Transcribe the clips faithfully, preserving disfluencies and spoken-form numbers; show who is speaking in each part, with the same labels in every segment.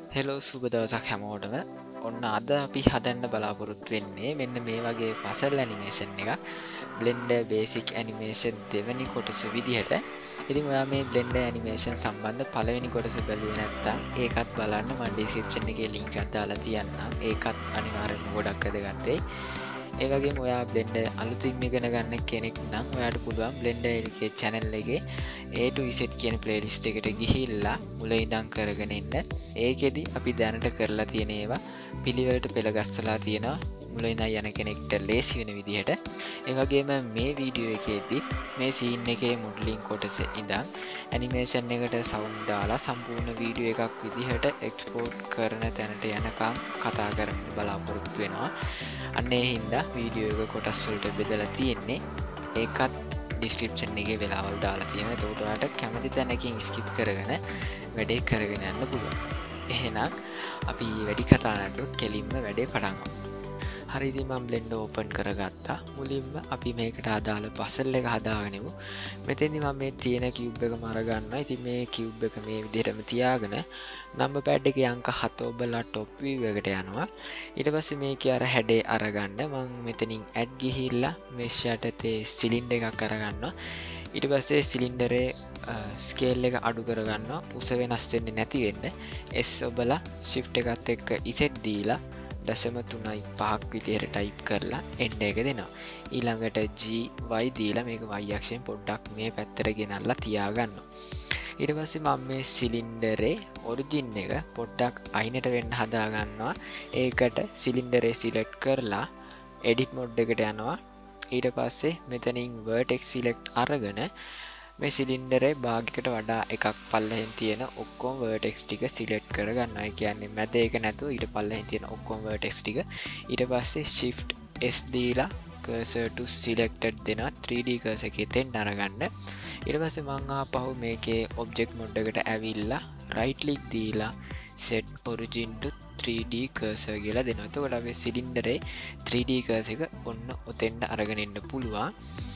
Speaker 1: Hello සුබ දවසක් හැමෝටම ඔන්න අද අපි හදන්න බලාපොරොත්තු වෙන්නේ මෙන්න මේ වගේ පසල් ඇනිමේෂන් එක බ්ලෙන්ඩ බේසික් ඇනිමේෂන් දෙවැනි කොටස විදිහට. ඉතින් ඔයා මේ බ්ලෙන්ඩ ඇනිමේෂන් සම්බන්ධ පළවෙනි කොටස බැලුවේ නැත්නම් ඒකත් බලන්න මම ඩිස්ක්‍රිප්ෂන් එකේ ලින්ක් එකක් දාලා තියන්නම්. ඒකත් අනිවාර්යෙන්ම ගොඩක් වැදගත් වෙයි. ඒ වගේම ඔයා බ්ලෙන්ඩ අලුතින් ඉගෙන ගන්න කෙනෙක් නම් ඔයාට පුළුවන් බ්ලෙන්ඩ එකේ channel එකේ A to Z කියන playlist එකට ගිහිල්ලා මුල ඉඳන් කරගෙන ඉන්න. ඒකෙදි අපි දැනට කරලා තියෙන ඒවා පිළිවෙලට පෙළ ගස්සලා තියෙනවා මුල ඉඳන් යන කෙනෙක්ට ලේසි වෙන විදිහට. ඒ වගේම මේ වීඩියෝ එකේදී මේ සීන් එකේ මොඩලින් කොටස ඉඳන් ඇනිමේෂන් එකට සවුන්ඩ් දාලා සම්පූර්ණ වීඩියෝ එකක් විදිහට එක්ස්පෝර්ට් කරන තැනට යනකම් කතා කරන්න බලාපොරොත්තු වෙනවා. අන්න ඒ හින්දා වීඩියෝ එක කොටස් වලට බෙදලා තියෙන්නේ. ඒකත් ඩිස්ක්‍රිප්ෂන් එකේ වෙලාවල් දාලා තියෙනවා. ඒකට ඔයාලට කැමති තැනකින් ස්කිප් කරගෙන වැඩේ කරගෙන යන්න පුළුවන්. එහෙනම් අපි වැඩි කතා නැතුව කෙලින්ම වැඩේ පටන් ගමු. හරි ඉතින් මම බ්ලෙන්ඩර් ඕපන් කරගත්තා. මුලින්ම අපි මේකට අදාළ පසල් එක හදාගනිමු. මෙතෙන්දි මම මේ තියෙන කියුබ් එකම අරගන්නවා. ඉතින් මේ කියුබ් එක මේ විදිහටම තියාගෙන නම්බර් පෑඩ් එකේ අංක හත ඔබලා টොප් view එකට යනවා. ඊට පස්සේ මේකේ අර හැඩේ අරගන්න මම මෙතනින් ඇඩ් ගිහිල්ලා මෙෂ් යටතේ සිලින්ඩර් එකක් අරගන්නවා. ඊට පස්සේ සිලින්ඩරේ ස්කේල් එක අඩු කරගන්නවා. උස වෙනස් වෙන්නේ නැති වෙන්න S ඔබලා shift එකත් එක්ක Z දීලා දශම තුනයි පහක් විදිහට ටයිප් කරලා end එක දෙනවා. ඊළඟට G Y දීලා මේක y අක්ෂයෙන් පොඩ්ඩක් මේ පැත්තට ගෙනල්ලා තියාගන්නවා. ඊට පස්සේ මම මේ සිලින්ඩරේ ඔරිජින් එක පොඩ්ඩක් අයිනට වෙන්න හදා ගන්නවා. ඒකට සිලින්ඩරේ සිලෙක්ට් කරලා edit mode එකට යනවා. ඊට පස්සේ මෙතනින් vertex select අරගෙන මේ සිලින්ඩරේ භාගයකට වඩා එකක් පල්ලෙහෙන් තියෙන ඔක්කොම vertex ටික select කරගන්නවා. ඒ කියන්නේ මැද එක නැතුව ඊට පල්ලෙහෙන් තියෙන ඔක්කොම vertex ටික. ඊට පස්සේ shift S දීලා cursor to selected දෙනවා. three D cursor එකේ තෙන් අරගන්න. ඊට පස්සේ මම ආපහු මේකේ object mode එකට ඇවිල්ලා right click දීලා set origin to three D cursor කියලා දෙනවා. එතකොට අපි සිලින්ඩරේ three D cursor එක ඔන්න ඔතෙන්ට අරගෙන ඉන්න පුළුවන්.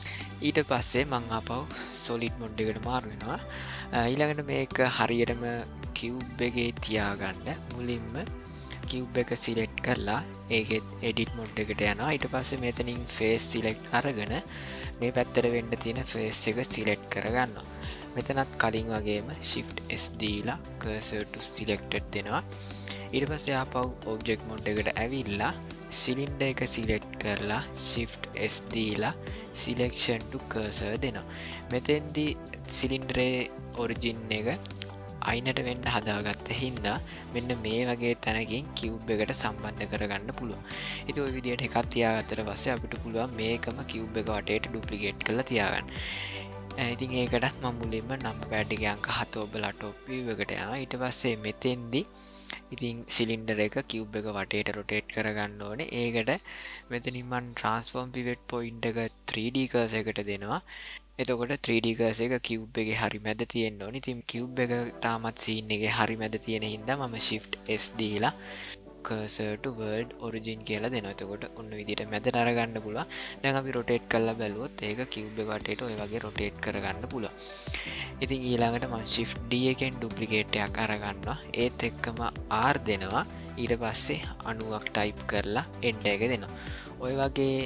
Speaker 1: ඊට පස්සේ මං ආපහු solid mode එකට මාරු වෙනවා. ඊළඟට මේක හරියටම cube එකේ තියාගන්න මුලින්ම cube එක select කරලා ඒකේ edit mode එකට යනවා. ඊට පස්සේ මෙතනින් face select අරගෙන මේ පැත්තට වෙන්න තියෙන face එක select කරගන්නවා. මෙතනත් කලින් වගේම shift S දීලා cursor to selected දෙනවා. ඊට පස්සේ ආපහු object mode එකට ඇවිල්ලා cylinder එක select කරලා shift S දීලා selection to cursor දෙනවා. මෙතෙන්දී සිලින්ඩරේ origin එක අයිනට වෙන්න හදාගත්ත හින්දා මෙන්න මේ වගේ තැනකින් cube එකට සම්බන්ධ කරගන්න පුළුවන්. ඉතින් ওই විදිහට එකක් තියාගත්තට පස්සේ අපිට පුළුවන් මේකම cube එක වටේට duplicate කරලා තියාගන්න. ඉතින් ඒකටත් මම මුලින්ම number pad එකේ අංක හත ඔබලා top view එකට යනවා. ඊට පස්සේ මෙතෙන්දී ඉතින් සිලින්ඩර් එක cube එක වටේට rotate කරගන්න ඕනේ. ඒකට මෙතනින් මම transform pivot point එක three D cursor එකට දෙනවා. එතකොට three D cursor එක cube එකේ හරි මැද තියෙන්න ඕනේ. ඉතින් cube එක තාමත් scene එකේ හරි මැද තියෙන හින්දා මම shift S දීලා cursor to world origin කියලා දෙනවා. එතකොට ඔන්න විදිහට මැදට අරගන්න පුළුවන්. දැන් අපි rotate කරලා බැලුවොත් ඒක cube එක වටේට ඔය වගේ rotate කරගන්න පුළුවන්. ඉතින් ඊළඟට මම shift D එකෙන් duplicate එකක් අරගන්නවා. ඒත් එක්කම R දෙනවා. ඊට පස්සේ අණුවක් type කරලා end එක දෙනවා. ඔය වගේ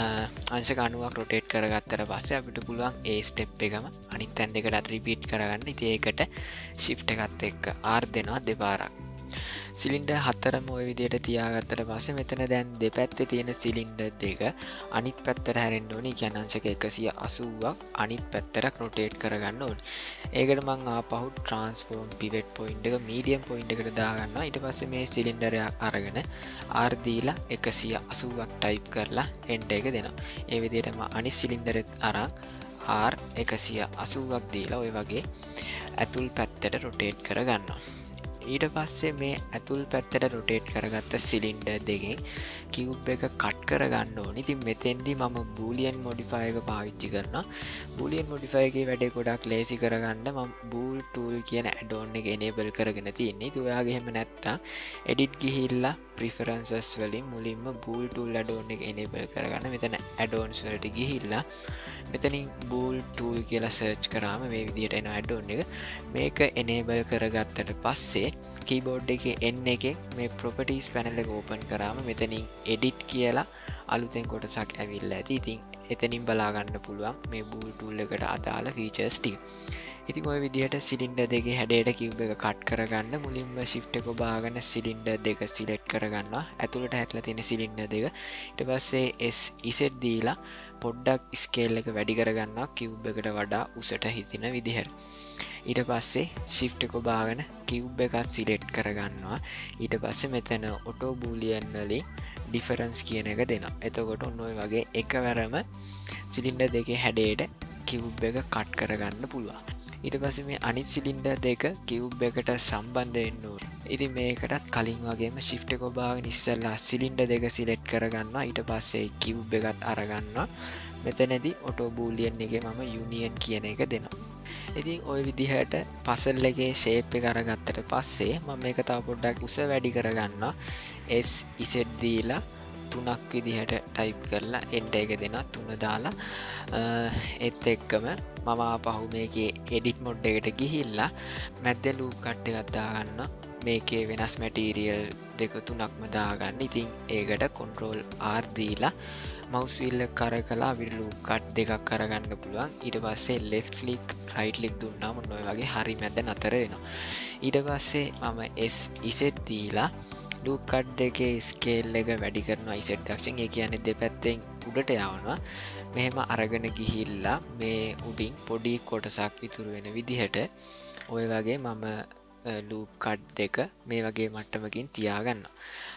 Speaker 1: අංශක අණුවක් rotate කරගත්තට පස්සේ අපිට පුළුවන් ඒ step එකම අනිත් තැන් දෙකටත් repeat කරගන්න. ඉතින් ඒකට shift එකත් එක්ක R දෙනවා දෙපාරක්. සිලින්ඩර් හතරම ওই විදිහට තියාගත්තට පස්සේ මෙතන දැන් දෙපැත්තේ තියෙන සිලින්ඩර් දෙක අනිත් පැත්තට හැරෙන්න ඕනේ. කියන්නේ අංශක එකසිය අසූවක් අනිත් පැත්තට rotate කරගන්න ඕනේ. ඒකට මම ආපහු transform pivot point එක medium point එකට දාගන්නවා. ඊට පස්සේ මේ සිලින්ඩර් එක අරගෙන R දීලා එකසිය අසූවක් type කරලා end එක දෙනවා. ඒ විදිහටම අනිත් සිලින්ඩරෙත් අරන් R එකසිය අසූවක් දීලා ඔය වගේ ඇතුල් පැත්තට rotate කරගන්නවා. ඊට පස්සේ මේ ඇතුල් පැත්තට rotate කරගත්ත සිලින්ඩර් දෙකෙන් cube එක cut කරගන්න ඕනේ. ඉතින් මෙතෙන්දී මම boolean modifier එක පාවිච්චි කරනවා. boolean modifier එකේ වැඩේ ගොඩක් ලේසි කරගන්න මම bool tool කියන add-on එක enable කරගෙන තියෙන්නේ. ඉතින් ඔයාගේ එහෙම නැත්තම් edit ගිහිල්ලා preferences වලින් මුලින්ම bool tool add-on එක enable කරගන්න. මෙතන add-ons වලට ගිහිල්ලා මෙතනින් bool tool කියලා search කරාම මේ විදිහට එන add-on එක. මේක enable කරගත්තට පස්සේ keyboard එකේ N එකෙන් මේ properties panel එක open කරාම මෙතනින් edit කියලා අලුතෙන් කොටසක් ඇවිල්ලා ඇති. ඉතින් එතනින් බලා ගන්න පුළුවන් මේ bool tool එකට අදාළ features ටික. ඉතින් ඔය විදිහට සිලින්ඩර් දෙකේ හැඩයට cube එක කට් කරගන්න මුලින්ම shift එක ඔබාගෙන සිලින්ඩර් දෙක select කරගන්නවා. ඇතුළට හැටලා තියෙන සිලින්ඩර් දෙක. ඊට පස්සේ S Z දීලා පොඩ්ඩක් scale එක වැඩි කරගන්නවා cube එකට වඩා උසට හිටින විදිහට. ඊට පස්සේ shift එක ඔබාගෙන cube එකත් select කරගන්නවා. ඊට පස්සේ මෙතන auto boolean වලින් difference කියන එක දෙනවා. එතකොට ඔන්න ඔය වගේ එකවරම සිලින්ඩර් දෙකේ හැඩයට cube එක කට් කරගන්න පුළුවන්. ඊට පස්සේ මේ අනිත් සිලින්ඩර් දෙක cube එකට සම්බන්ධ වෙන්න ඕනේ. ඉතින් මේකටත් කලින් වගේම shift එක ඔබාගෙන ඉස්සෙල්ලා සිලින්ඩර් දෙක select කරගන්නවා. ඊට පස්සේ cube එකත් අරගන්නවා. මෙතනදී auto boolean එකේ මම union කියන එක දෙනවා. ඉතින් ওই විදිහට puzzle එකේ shape එක අරගත්තට පස්සේ මම මේක තව පොඩ්ඩක් උස වැඩි කරගන්නවා. S Z දීලා තුනක් විදිහට type කරලා enter එක දෙනවා. තුන දාලා ඒත් එක්කම මම ආපහු මේකේ edit mode එකට ගිහිල්ලා මැද්දේ loop cut එකක් දාගන්නවා. මේකේ වෙනස් material දෙක තුනක්ම දාගන්න. ඉතින් ඒකට control R දීලා mouse wheel එක කරකලා අපිට loop cut දෙකක් කරගන්න පුළුවන්. ඊට පස්සේ left click right click දුන්නාම ඔන්න ඔය වගේ හරි මැද නතර වෙනවා. ඊට පස්සේ මම S Z දීලා loop cut දෙකේ scale එක වැඩි කරනවා Z අක්ෂයෙන්. ඒ කියන්නේ දෙපැත්තෙන් උඩට යවනවා. මෙහෙම අරගෙන ගිහිල්ලා මේ උඩින් පොඩි කොටසක් ඉතුරු වෙන විදිහට ඔය වගේ මම loop cut දෙක මේ වගේ මට්ටමකින් තියාගන්නවා.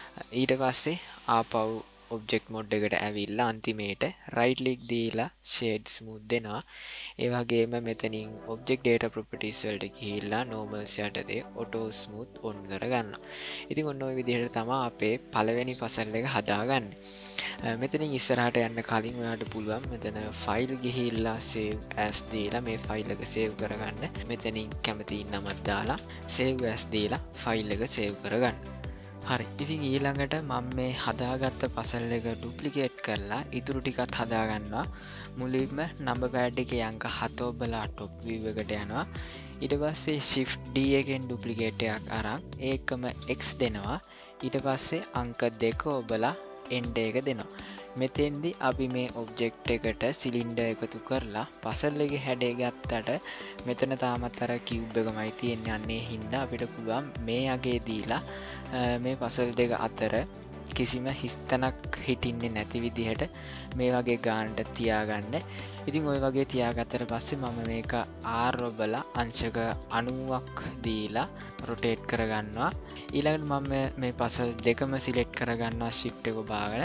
Speaker 1: ඊට පස්සේ ආපහු object mode එකට ඇවිල්ලා අන්තිමේට right click දීලා shade smooth දෙනවා. ඒ වගේම මෙතනින් object data properties වලට ගිහිල්ලා normal යටතේ auto smooth on කරගන්නවා. ඉතින් ඔන්න ඔය විදිහට තමයි අපේ පළවෙනි puzzle එක හදාගන්නේ. මෙතනින් ඉස්සරහට යන්න කලින් ඔයාලට පුළුවන් මෙතන file ගිහිල්ලා save as දීලා මේ file එක save කරගන්න. මෙතනින් කැමති නමක් දාලා save as දීලා file එක save කරගන්න. හරි. ඉතින් ඊළඟට මම මේ හදාගත්ත puzzle එක duplicate කරලා ඉතුරු ටිකත් හදාගන්නවා. මුලින්ම number pad එකේ අංක හත ඔබලා top view එකට යනවා. ඊට පස්සේ shift D එකෙන් duplicate එකක් අරන් ඒකම X දෙනවා. ඊට පස්සේ අංක දෙක ඔබලා end එක දෙනවා. මෙතෙන්දී අපි මේ object එකට cylinder එකතු කරලා puzzle එකේ හැඩය ගත්තට මෙතන තාමත් අර cube එකමයි තියෙන්නේ. අන්නේ හින්දා අපිට පුළුවන් මේ අගේ දීලා මේ puzzle දෙක අතර කිසිම හිස්තැනක් හිටින්නේ නැති විදිහට මේ වගේ ගානට තියාගන්න. ඉතින් ওই වගේ තියාගත්තට පස්සේ මම මේක R ඔබලා අංශක අනූවක් දීලා rotate කරගන්නවා. ඊළඟට මම මේ puzzle දෙකම select කරගන්නවා shift එක ඔබාගෙන.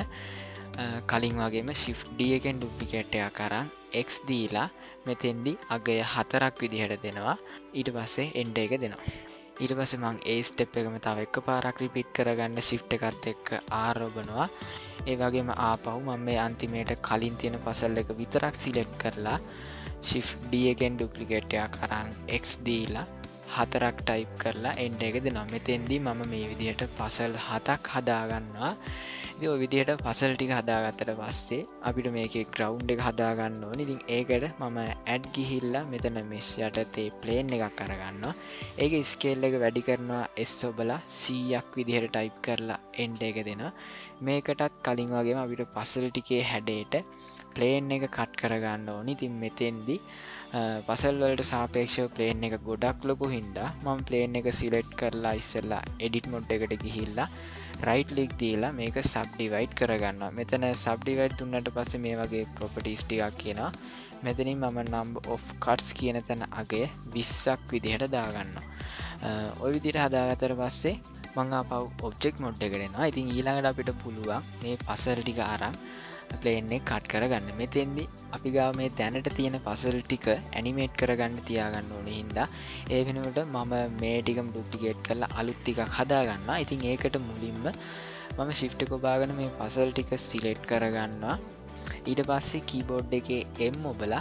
Speaker 1: කලින් වගේම shift D එකෙන් duplicate එකක් අරන් X දීලා මෙතෙන්දී අගය හතරක් විදිහට දෙනවා. ඊට පස්සේ end එක දෙනවා. ඊට පස්සේ මම A step එකම තව එකපාරක් repeat කරගන්න shift එකත් එක්ක R ඔබනවා. ඒ වගේම ආපහු මම මේ අන්තිමේට කලින් තියෙන puzzle එක විතරක් select කරලා shift D එකෙන් duplicate එකක් අරන් X දීලා හතරක් type කරලා end එක දෙනවා. මෙතෙන්දී මම මේ විදිහට puzzle හතක් හදාගන්නවා. ඉතින් ඔය විදිහට puzzle ටික හදාගත්තට පස්සේ අපිට මේකේ ground එක හදාගන්න ඕනේ. ඉතින් ඒකට මම add ගිහිල්ලා මෙතන mesh යටතේ plane එකක් අරගන්නවා. ඒකේ scale එක වැඩි කරනවා S ඔබලා සීයක් විදිහට type කරලා end එක දෙනවා. මේකටත් කලින් වගේම අපිට puzzle ටිකේ හැඩයට plane එක cut කරගන්න ඕනේ. ඉතින් මෙතෙන්දී puzzle වලට සාපේක්ෂව plane එක ගොඩක් ලොකු හින්දා මම plane එක select කරලා ඉස්සෙල්ලා edit mode එකට ගිහිල්ලා right click දීලා මේක subdivide කරගන්නවා. මෙතන subdivide දුන්නාට පස්සේ මේ වගේ properties ටිකක් කියනවා. මෙතනින් මම number of cuts කියන තැන අගය විස්සක් විදිහට දාගන්නවා. ඔය විදිහට හදාගත්තට පස්සේ මම ආපහු object mode එකට එනවා. ඉතින් ඊළඟට අපිට පුළුවන් මේ puzzle ටික අරන් plane එක cut කරගන්න. මෙතෙන්දී අපි ගාව මේ දැනට තියෙන puzzle ටික animate කරගන්න තියාගන්න ඕනේ හින්දා ඒ වෙනුවට මම මේ ටිකම duplicate කරලා අලුත් ටිකක් හදාගන්නවා. ඉතින් ඒකට මුලින්ම මම shift එක ඔබාගෙන මේ puzzle ටික select කරගන්නවා. ඊට පස්සේ keyboard එකේ M ඔබලා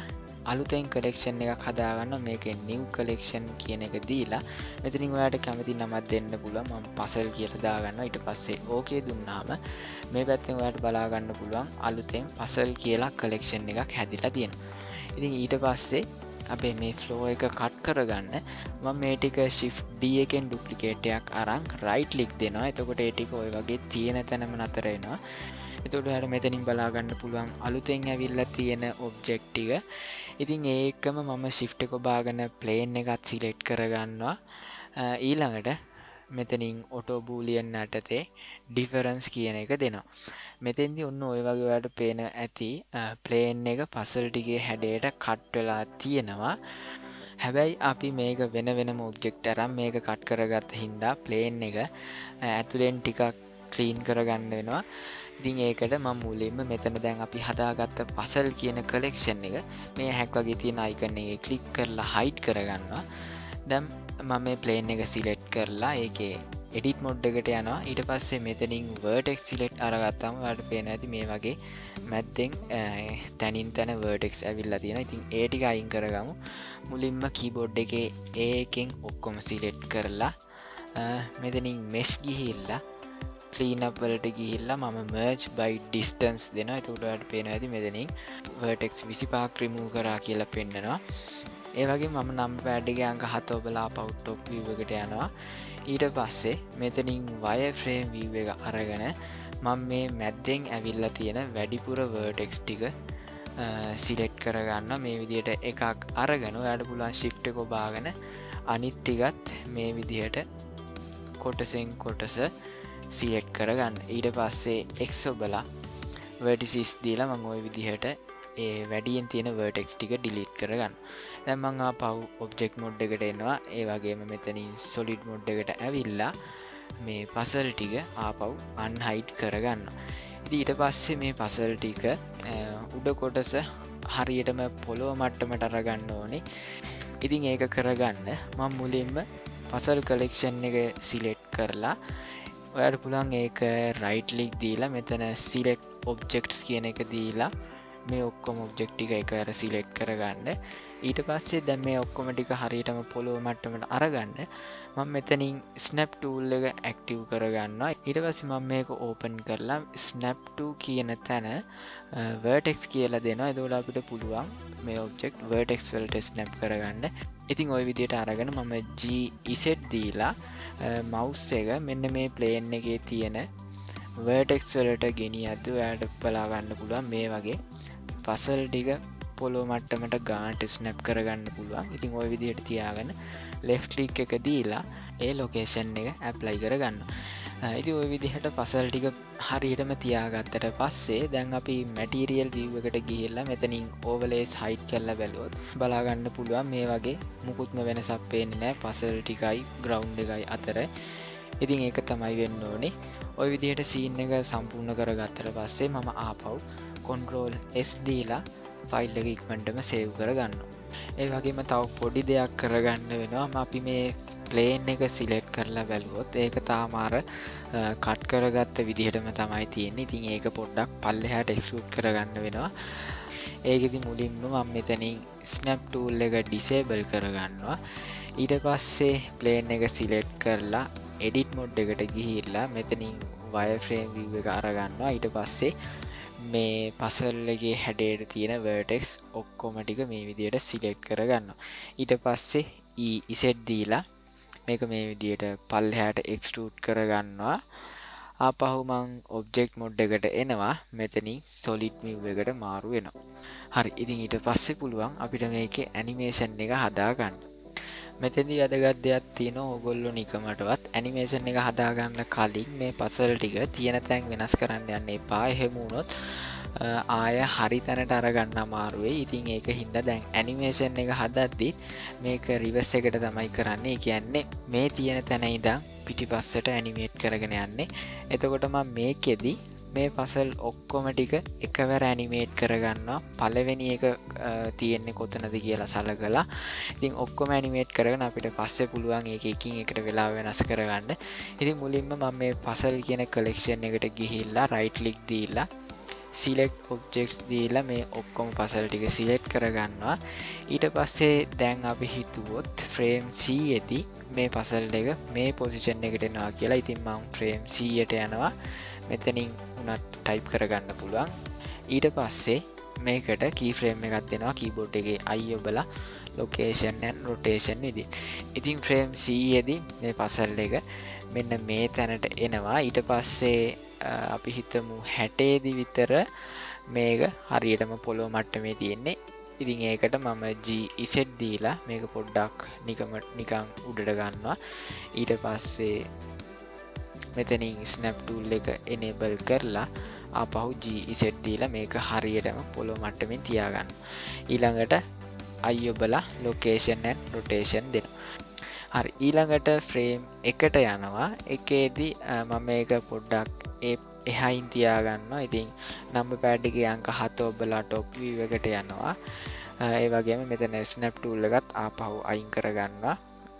Speaker 1: අලුතෙන් කලෙක්ෂන් එකක් හදාගන්න මේකේ නිව් කලෙක්ෂන් කියන එක දීලා මෙතනින් ඔයාලට කැමති නමක් දෙන්න පුළුවන්. මම පසල් කියලා දාගන්නවා. ඊට පස්සේ ඕකේ දුන්නාම මේ පැත්තෙන් ඔයාලට බලා ගන්න පුළුවන් අලුතෙන් පසල් කියලා කලෙක්ෂන් එකක් හැදිලා තියෙනවා. ඉතින් ඊට පස්සේ අපේ මේ ෆ්ලෝ එක කට් කරගන්න මම මේ ටික shift D එකෙන් ඩුප්ලිකේට් එකක් අරන් right click දෙනවා. එතකොට ඒ ටික ඔය වගේ තියෙන තැනම නතර වෙනවා. එතකොට ඔයාලට මෙතනින් බලා ගන්න පුළුවන් අලුතෙන් ඇවිල්ලා තියෙන ඔබ්ජෙක්ට් ටික. ඉතින් ඒකම මම shift එක ඔබාගෙන plane එකත් select කරගන්නවා. ඊළඟට මෙතනින් auto boolean යටතේ difference කියන එක දෙනවා. මෙතෙන්දී ඔන්න ඔය වගේ ඔයාලට පේන ඇති plane එක puzzle ටිකේ හැඩයට කට් වෙලා තියෙනවා. හැබැයි අපි මේක වෙන වෙනම ඔබ්ජෙක්ට් අරන් මේක කට් කරගත්ත හින්දා plane එක ඇතුලෙන් ටිකක් clean කරගන්න වෙනවා. ඉතින් ඒකට මම මුලින්ම මෙතන දැන් අපි හදාගත්ත puzzle කියන collection එක මේ හැක් වගේ තියෙන icon එකේ click කරලා hide කරගන්නවා. දැන් මම මේ plane එක select කරලා ඒකේ edit mode එකට යනවා. ඊට පස්සේ මෙතනින් vertex select අරගත්තාම ඔයාලට පේන ඇති මේ වගේ මැද්දෙන් තනින් තන vertex ඇවිල්ලා තියෙනවා. ඉතින් ඒ ටික අයින් කරගමු. මුලින්ම keyboard එකේ A එකෙන් ඔක්කොම select කරලා මෙතනින් mesh ගිහිල්ලා clean up වලට ගිහිල්ලා මම merge by distance දෙනවා. එතකොට ඔයාලට පේනවා ඇති මෙතනින් vertex විසිපහක් remove කරා කියලා පෙන්නනවා. ඒ වගේ මම number pad එකේ අංක හත ඔබලා out top view එකට යනවා. ඊට පස්සේ මෙතනින් wireframe view එක අරගෙන මම මේ මැද්දෙන් ඇවිල්ලා තියෙන වැඩිපුර vertex ටික select කරගන්න. මේ විදිහට එකක් අරගෙන ඔයාලට පුළුවන් shift එක ඔබාගෙන අනිත් ටිකත් මේ විදිහට කොටසෙන් කොටස select කරගන්න. ඊට පස්සේ X ඔබලා vertices දීලා මම ওই විදිහට ඒ වැඩියෙන් තියෙන vertex ටික delete කරගන්න. දැන් මම ආපහු object mode එකට එනවා. ඒ වගේම මෙතනින් solid mode එකට ඇවිල්ලා මේ puzzle ටික ආපහු unhide කරගන්නවා. ඉතින් ඊට පස්සේ මේ puzzle ටික උඩ කොටස හරියටම පොළොව මට්ටමට අරගන්න ඕනේ. ඉතින් ඒක කරගන්න මම මුලින්ම puzzle collection එක select කරලා ඔයාලට පුළුවන් ඒක right click දීලා මෙතන select objects කියන එක දීලා මේ ඔක්කොම ඔබ්ජෙක්ට් ටික එකවර සිලෙක්ට් කරගන්න. ඊට පස්සේ දැන් මේ ඔක්කොම ටික හරියටම පොළොව මට්ටමට අරගන්න මම මෙතනින් snap tool එක active කරගන්නවා. ඊට පස්සේ මම මේක open කරලා snap to කියන තැන vertex කියලා දෙනවා. එතකොට අපිට පුළුවන් මේ ඔබ්ජෙක්ට් vertex වලට snap කරගන්න. ඉතින් ওই විදිහට අරගෙන මම G Z දීලා mouse එක මෙන්න මේ plane එකේ තියෙන vertex වලට ගෙනියද්දී ඔයාලට බලා ගන්න පුළුවන් මේ වගේ puzzle ටික පොළොව මට්ටමට ගානට snap කරගන්න පුළුවන්. ඉතින් ওই විදිහට තියාගෙන left click එක දීලා ඒ location එක apply කරගන්න. ඉතින් ওই විදිහට puzzle ටික හරියටම තියාගත්තට පස්සේ දැන් අපි material view එකට ගිහිල්ලා මෙතනින් overlays hide කරලා බැලුවොත් බලා ගන්න පුළුවන් මේ වගේ මුකුත්ම වෙනසක් පේන්නේ නැහැ puzzle ටිකයි ground එකයි අතර. ඉතින් ඒක තමයි වෙන්න ඕනේ. ওই විදිහට scene එක සම්පූර්ණ කරගත්තට පස්සේ මම ආපහු control S දීලා ෆයිල් එක ඉක්මනටම සේව් කරගන්නවා. ඒ වගේම තව පොඩි දෙයක් කරගන්න වෙනවා. අපි මේ plane එක select කරලා බැලුවොත් ඒක තාම අර කට් කරගත්ත විදිහටම තමයි තියෙන්නේ. ඉතින් ඒක පොඩ්ඩක් පල්ලෙහාට extrude කරගන්න වෙනවා. ඒකෙදි මුලින්ම මම මෙතනින් snap tool එක disable කරගන්නවා. ඊට පස්සේ plane එක select කරලා edit mode එකට ගිහිල්ලා මෙතනින් wireframe view එක අරගන්නවා. ඊට පස්සේ මේ puzzle එකේ හැඩයට තියෙන vertex ඔක්කොම ටික මේ විදිහට select කරගන්නවා. ඊට පස්සේ E Z දීලා මේක මේ විදිහට පල්ලෙහාට extrude කරගන්නවා. ආපහු මං object mode එකට එනවා. මෙතනින් solid view එකට මාරු වෙනවා. හරි. ඉතින් ඊට පස්සේ පුළුවන් අපිට මේකේ animation එක හදාගන්න. මෙතෙන්දී වැදගත් දෙයක් තියෙනවා. ඕගොල්ලෝ නිකමටවත් animation එක හදාගන්න කලින් මේ puzzle ටික තියෙන තැන් වෙනස් කරන්න යන්න එපා. එහෙම වුණොත් ආය හරි තැනට අරගන්න අමාරු වෙයි. ඉතින් ඒක හින්දා දැන් animation එක හදද්දි මේක reverse එකට තමයි කරන්නේ. ඒ කියන්නේ මේ තියෙන තැන ඉඳන් පිටිපස්සට animate කරගෙන යන්නේ. එතකොට මම මේකෙදි මේ puzzle ඔක්කොම ටික එකවර animate කරගන්නවා. පළවෙනි එක තියෙන්නේ කොතනද කියලා සලකලා. ඉතින් ඔක්කොම animate කරගෙන අපිට පස්සේ පුළුවන් ඒක එකින් එකට වෙලාව වෙනස් කරගන්න. ඉතින් මුලින්ම මම මේ puzzle කියන collection එකට ගිහිල්ලා right click දීලා select objects දීලා මේ ඔක්කොම puzzle ටික select කරගන්නවා. ඊට පස්සේ දැන් අපි හිතුවොත් frame C එදී මේ puzzle එක මේ position එකට එනවා කියලා. ඉතින් මම frame C ට යනවා. මෙතනින් උනත් type කරගන්න පුළුවන්. ඊට පස්සේ මේකට keyframe එකක් දෙනවා keyboard එකේ I ඔබලා location and rotation විදිහට. ඉතින් frame C එදී මේ puzzle එක මෙන්න මේ තැනට එනවා. ඊට පස්සේ අපි හිතමු හැටේ දී විතර මේක හරියටම පොළොව මට්ටමේ තියෙන්නේ. ඉතින් ඒකට මම G Z දීලා මේක පොඩ්ඩක් නිකම නිකන් උඩට ගන්නවා. ඊට පස්සේ මෙතනින් snap tool එක enable කරලා ආපහු G Z දීලා මේක හරියටම පොළොව මට්ටමින් තියාගන්න. ඊළඟට I ඔබලා location and rotation දෙනවා. හරි, ඊළඟට frame එකට යනවා. එකේදී මම මේක පොඩ්ඩක් එහයින් තියාගන්නවා. ඉතින් number pad එකේ අංක හත ඔබලා top view එකට යනවා. ඒ වගේම මෙතන snap tool එකත් ආපහු අයින් කරගන්නවා.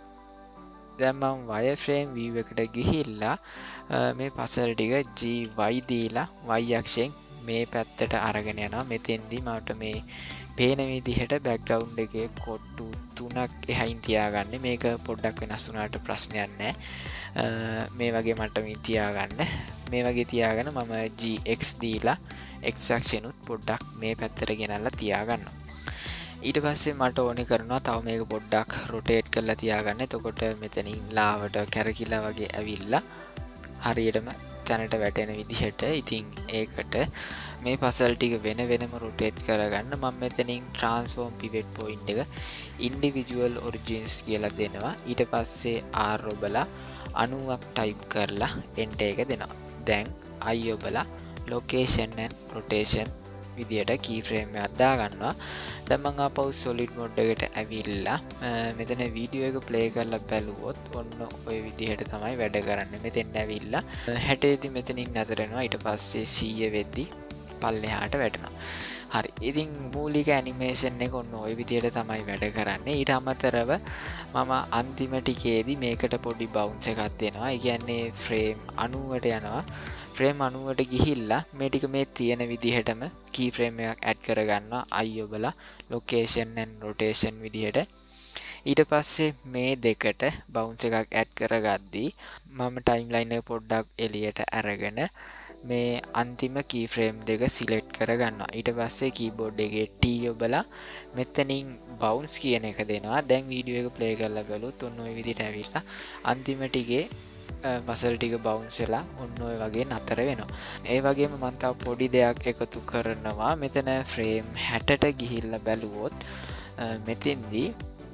Speaker 1: දැන් මම wireframe view එකට ගිහිල්ලා මේ puzzle ටික G Y දීලා y අක්ෂයෙන් මේ පැත්තට අරගෙන යනවා. මෙතෙන්දී මට මේ පේන විදිහට background එකේ කොට්ටු තුනක් එහයින් තියාගන්න. මේක පොඩ්ඩක් වෙනස් වුණාට ප්‍රශ්නයක් නැහැ. මේ වගේ මට්ටමින් තියාගන්න. මේ වගේ තියාගෙන මම G X දීලා x අක්ෂෙනුත් පොඩ්ඩක් මේ පැත්තට ගෙනල්ලා තියාගන්නවා. ඊට පස්සේ මට ඕනේ කරනවා තව මේක පොඩ්ඩක් rotate කරලා තියාගන්න. එතකොට මෙතනින් ලාවට කැරකිලා වගේ ඇවිල්ලා හරියටම තැනට වැටෙන විදිහට. ඉතින් ඒකට මේ puzzle ටික වෙන වෙනම rotate කරගන්න මම මෙතනින් transform pivot point එක individual origins කියලා දෙනවා. ඊට පස්සේ R ඔබලා අනූවක් type කරලා enter එක දෙනවා. දැන් I ඔබලා location and rotation විදියට keyframe එකක් දාගන්නවා. දැන් මම ආපහු solid mode එකට ඇවිල්ලා මෙතන වීඩියෝ එක play කරලා බැලුවොත් ඔන්න ඔය විදිහට තමයි වැඩ කරන්නේ. මෙතෙන් ඇවිල්ලා හැටේ දී මෙතනින් නතර වෙනවා. ඊට පස්සේ සීය වෙද්දි පල්ලෙහාට වැටෙනවා. හරි, ඉතින් මූලික ඇනිමේෂන් එක ඔන්න ඔය විදිහට තමයි වැඩ කරන්නේ. ඊට අමතරව මම අන්තිම ටිකේදී මේකට පොඩි bounce එකක් දෙනවා. ඒ කියන්නේ frame අනූවට යනවා. frame අනූවට ගිහිල්ලා මේ ටික මේ තියෙන විදිහටම keyframe එකක් add කරගන්නවා. I ඔබලා location and rotation විදිහට. ඊට පස්සේ මේ දෙකට bounce එකක් add කරගද්දී මම timeline එක පොඩ්ඩක් එළියට අරගෙන මේ අන්තිම keyframe දෙක select කරගන්නවා. ඊට පස්සේ keyboard එකේ T ඔබලා මෙතනින් bounce කියන එක දෙනවා. දැන් වීඩියෝ එක play කරලා බලුවොත් ඔන්න ඔය විදිහට ඇවිල්ලා අන්තිම ටිකේ puzzle ටික bounce වෙලා ඔන්න ඔය වගේ නතර වෙනවා. ඒ වගේම මම තව පොඩි දෙයක් එකතු කරනවා. මෙතන frame හැටට ගිහිල්ලා බැලුවොත් මෙතෙන්දී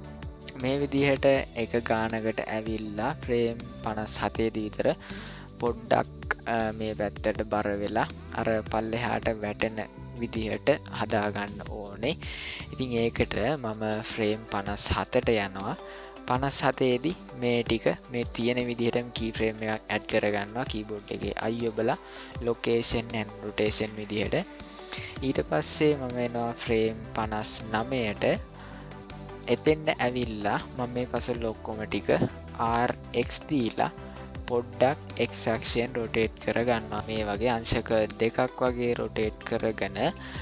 Speaker 1: මේ විදිහට එක ගානකට ඇවිල්ලා frame පනස් හතේ දී විතර පොඩ්ඩක් මේ පැත්තට බර වෙලා අර පල්ලෙහාට වැටෙන විදිහට හදාගන්න ඕනේ. ඉතින් ඒකට මම frame පනස් හතට යනවා. පනස් හතේ දී මේ ටික මේ තියෙන විදිහටම keyframe එකක් add කරගන්නවා keyboard එකේ I ඔබලා location and rotation විදිහට. ඊට පස්සේ මම එනවා frame පනස් නවයට. එතෙන්ට ඇවිල්ලා මම මේ puzzle ඔක්කොම ටික R X දීලා පොඩ්ඩක් x අක්ෂයෙන් rotate කරගන්නවා. මේ වගේ අංශක දෙකක් වගේ rotate කරගෙන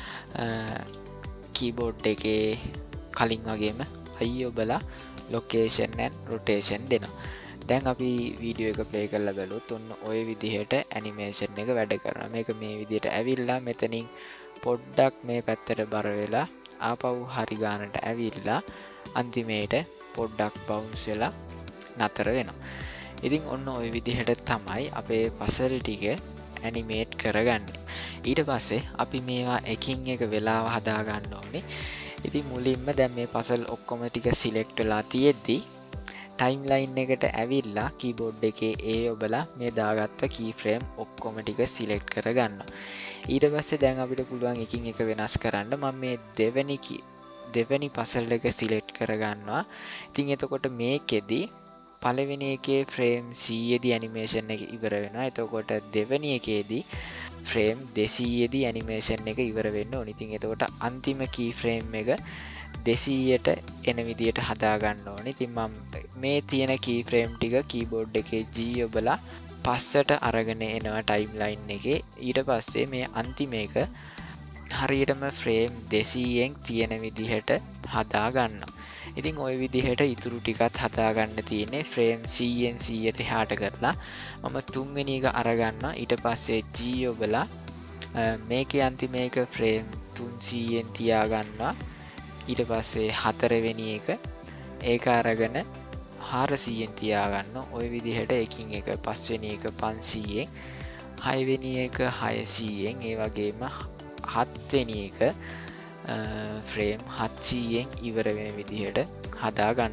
Speaker 1: keyboard එකේ කලින් වගේම I ඔබලා location and rotation දෙනවා. දැන් අපි වීඩියෝ එක play කරලා බලුවොත් ඔන්න ඔය විදිහට animation එක වැඩ කරනවා. මේක මේ විදිහට ඇවිල්ලා මෙතනින් පොඩ්ඩක් මේ පැත්තට බර වෙලා ආපහු හරි ගානට ඇවිල්ලා අන්තිමේට පොඩ්ඩක් bounce වෙලා නතර වෙනවා. ඉතින් ඔන්න ඔය විදිහට තමයි අපේ puzzle ටික animate කරගන්නේ. ඊට පස්සේ අපි මේවා එකින් එක වෙලාව හදා ගන්න ඕනේ. ඉතින් මුලින්ම දැන් මේ puzzle ඔක්කොම ටික select වෙලා තියෙද්දි timeline එකට ඇවිල්ලා keyboard එකේ A ඔබලා මේ දාගත්ත keyframe ඔක්කොම ටික select කරගන්නවා. ඊට පස්සේ දැන් අපිට පුළුවන් එකින් එක වෙනස් කරන්න. මම මේ දෙවෙනි දෙවෙනි puzzle එක select කරගන්නවා. ඉතින් එතකොට මේකෙදි පළවෙනි එකේ frame සීයේදී animation එක ඉවර වෙනවා. එතකොට දෙවෙනි එකේදී frame දෙසීයේදී animation එක ඉවර වෙන්න ඕනේ. ඉතින් එතකොට අන්තිම keyframe එක දෙසීයට එන විදියට හදා ගන්න ඕනේ. ඉතින් මම මේ තියෙන keyframe ටික keyboard එකේ G ඔබලා පස්සට අරගෙන එනවා timeline එකේ. ඊට පස්සේ මේ අන්තිම එක හරියටම ෆ්‍රේම් දෙසීයෙන් තියෙන විදිහට හදා ගන්න. ඉතින් ওই විදිහට ඉතුරු ටිකත් හදාගන්න තියෙන්නේ ෆ්‍රේම් සීයෙන් සීයට එහාට කරලා මම තුන්වෙනි එක අරගන්න. ඊට පස්සේ G ඔබලා මේකේ අන්තිම එක ෆ්‍රේම් තුන්සීයෙන් තියාගන්නවා. ඊට පස්සේ හතරවෙනි එක ඒක අරගෙන හාරසීයෙන් තියාගන්න. ওই විදිහට එකින් එක පස්වෙනි එක පන්සීයෙන් හයවෙනි එක හයසීයෙන් ඒ වගේම හත්වෙනි එක ෆ්‍රේම් හත්සීයෙන් ඉවර වෙන විදිහට හදා ගන්න.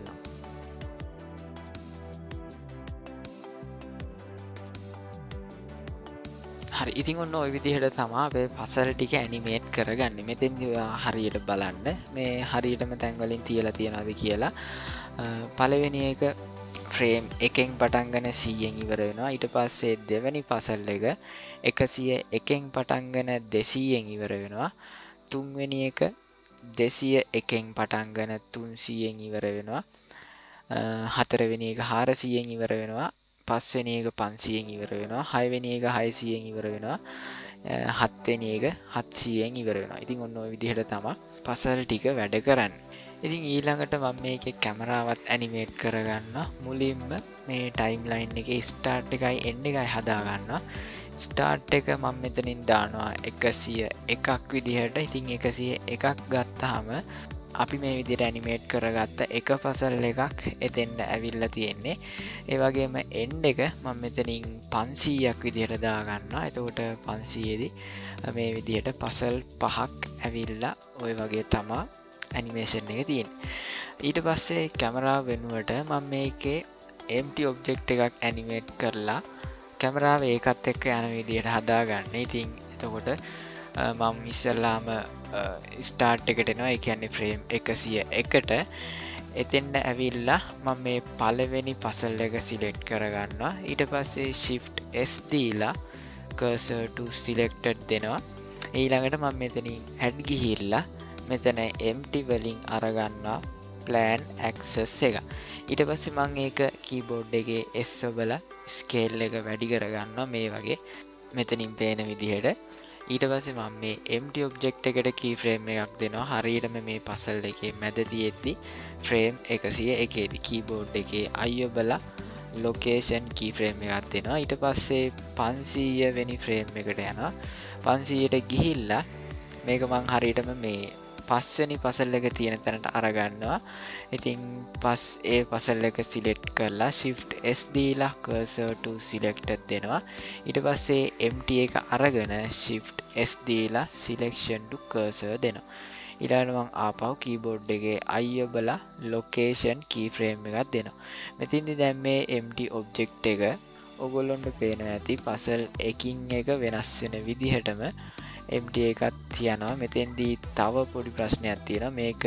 Speaker 1: හරි ඉතින් ඔන්න ওই විදිහට තමයි අපේ පසල් ටික ඇනිමේට් කරගන්නේ. මෙතෙන්දී හරියට බලන්න මේ හරියටම තැන් වලින් තියලා තියනවාද කියලා. පළවෙනි එක ෆ්‍රේම් එකෙන් පටන් ගන්න සීයෙන් ඉවර වෙනවා. ඊට පස්සේ දෙවෙනි පසල් එක එකසිය එකෙන් පටන් ගන්න දෙසීයෙන් ඉවර වෙනවා. තුන්වෙනි එක දෙසිය එකෙන් පටන් ගන්න තුන්සීයෙන් ඉවර වෙනවා. හතරවෙනි එක හාරසීයෙන් ඉවර වෙනවා. පස්වෙනි එක පන්සීයෙන් ඉවර වෙනවා. හයවෙනි එක හයසීයෙන් ඉවර වෙනවා. හත්වෙනි එක හත්සීයෙන් ඉවර වෙනවා. ඉතින් ඔන්න ඔය විදිහට තමයි පසල් ටික වැඩ කරන්නේ. ඉතින් ඊළඟට මම මේකේ කැමරාවත් ඇනිමේට් කරගන්න. මුලින්ම මේ ටයිම්ලයින් එකේ ස්ටාර්ට් එකයි එන්ඩ් එකයි හදා ගන්නවා. ස්ටාර්ට් එක මම මෙතනින් දානවා එකසිය එකක් විදිහට. ඉතින් එකසිය එකක් ගත්තාම අපි මේ විදිහට ඇනිමේට් කරගත්ත එක පසල් එකක් එතෙන්ට ඇවිල්ලා තියෙන්නේ. ඒ වගේම එන්ඩ් එක මම මෙතනින් පන්සීයක් විදිහට දා ගන්නවා. එතකොට පන්සීයේදී මේ විදිහට පසල් පහක් ඇවිල්ලා ওই වගේ තමයි ඇනිමේෂන් එක තියෙන්නේ. ඊට පස්සේ කැමරාව වෙනුවට මම මේකේ empty object එකක් ඇනිමේට් කරලා කැමරාව ඒකත් එක්ක යන විදිහට හදාගන්න. ඉතින් එතකොට මම ඉස්සෙල්ලාම ස්ටාර්ට් එකට එනවා. ඒ කියන්නේ ෆ්‍රේම් එකසිය එකට එතෙන්ට ඇවිල්ලා මම මේ පළවෙනි පසල් එක සිලෙක්ට් කරගන්නවා. ඊට පස්සේ shift S දීලා cursor to selected දෙනවා. ඊළඟට මම මෙතනින් add ගිහිල්ලා මෙතන empty වලින් අරගන්නවා plan access එක. ඊට පස්සේ මම ඒක keyboard එකේ S ඔබලා scale එක වැඩි කරගන්නවා මේ වගේ මෙතනින් පේන විදිහට. ඊට පස්සේ මම මේ empty object එකට keyframe එකක් දෙනවා. හරියටම මේ puzzle එකේ මැද තියෙද්දි frame එකසිය එකේදී keyboard එකේ I ඔබලා location keyframe එකක් දෙනවා. ඊට පස්සේ පන්සීය වෙනි frame එකට යනවා. පන්සීයට ගිහිල්ලා මේක මම හරියටම මේ පස්වෙනි පසල් එක තියෙන තැනට අරගන්නවා. ඉතින් පස් ඒ පසල් එක සිලෙක්ට් කරලා shift S දීලා cursor to selected දෙනවා. ඊට පස්සේ empty එක අරගෙන shift S දීලා selection to cursor දෙනවා. ඊළඟට මම ආපහු keyboard එකේ I ඔබලා location keyframe එකක් දෙනවා. මෙතින්දි දැන් මේ empty object එක ඔයගොල්ලන්ට පේනවා ඇති පසල් එකින් එක වෙනස් වෙන විදිහටම empty එකක් තියනවා. මෙතෙන්දී තව පොඩි ප්‍රශ්නයක් තියෙනවා. මේක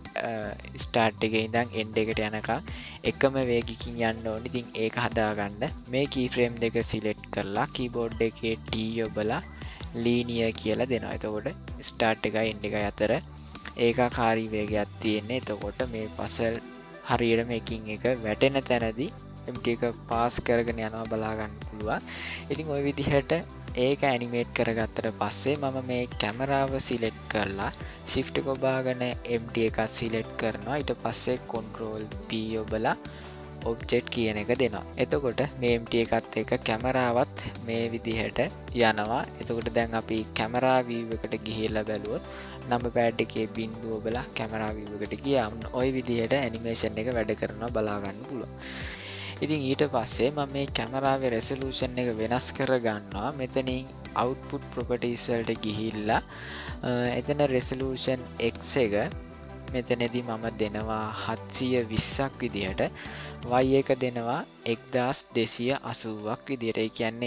Speaker 1: ස්ටාර්ට් එකේ ඉඳන් එන්ඩ් එකට යනකම් එකම වේගකින් යන්න ඕනේ. ඉතින් ඒක හදාගන්න මේ keyframe දෙක සිලෙක්ට් කරලා keyboard එකේ T ඔබලා linear කියලා දෙනවා. එතකොට ස්ටාර්ට් එකයි එන්ඩ් එකයි අතර ඒකාකාරී වේගයක් තියෙන්නේ. එතකොට මේ පසල් හරියටම එකින් එක වැටෙන තැනදී empty එක පාස් කරගෙන යනවා බලා ගන්න පුළුවන්. ඉතින් ওই විදිහට ඒක ඇනිමේට් කරගත්තට පස්සේ මම මේ කැමරාව සිලෙක්ට් කරලා shift එක ඔබාගෙන empty එකක් සිලෙක්ට් කරනවා. ඊට පස්සේ control P ඔබලා object කියන එක දෙනවා. එතකොට මේ empty එකත් එක්ක කැමරාවත් මේ විදිහට යනවා. එතකොට දැන් අපි කැමරා view එකට ගිහිල්ලා බැලුවොත් number pad එකේ බිංදුව ඔබලා කැමරා view එකට ගියාම ওই විදිහට ඇනිමේෂන් එක වැඩ කරනවා බලා ගන්න පුළුවන්. ඉතින් ඊට පස්සේ මම මේ කැමරාවේ resolution එක වෙනස් කර ගන්නවා. මෙතනින් output properties වලට ගිහිල්ලා එතන resolution X එක මෙතනදී මම දෙනවා හත්සිය විස්සක් විදිහට, Y එක දෙනවා එක්දාස් දෙසිය අසූවක් විදිහට. ඒ කියන්නේ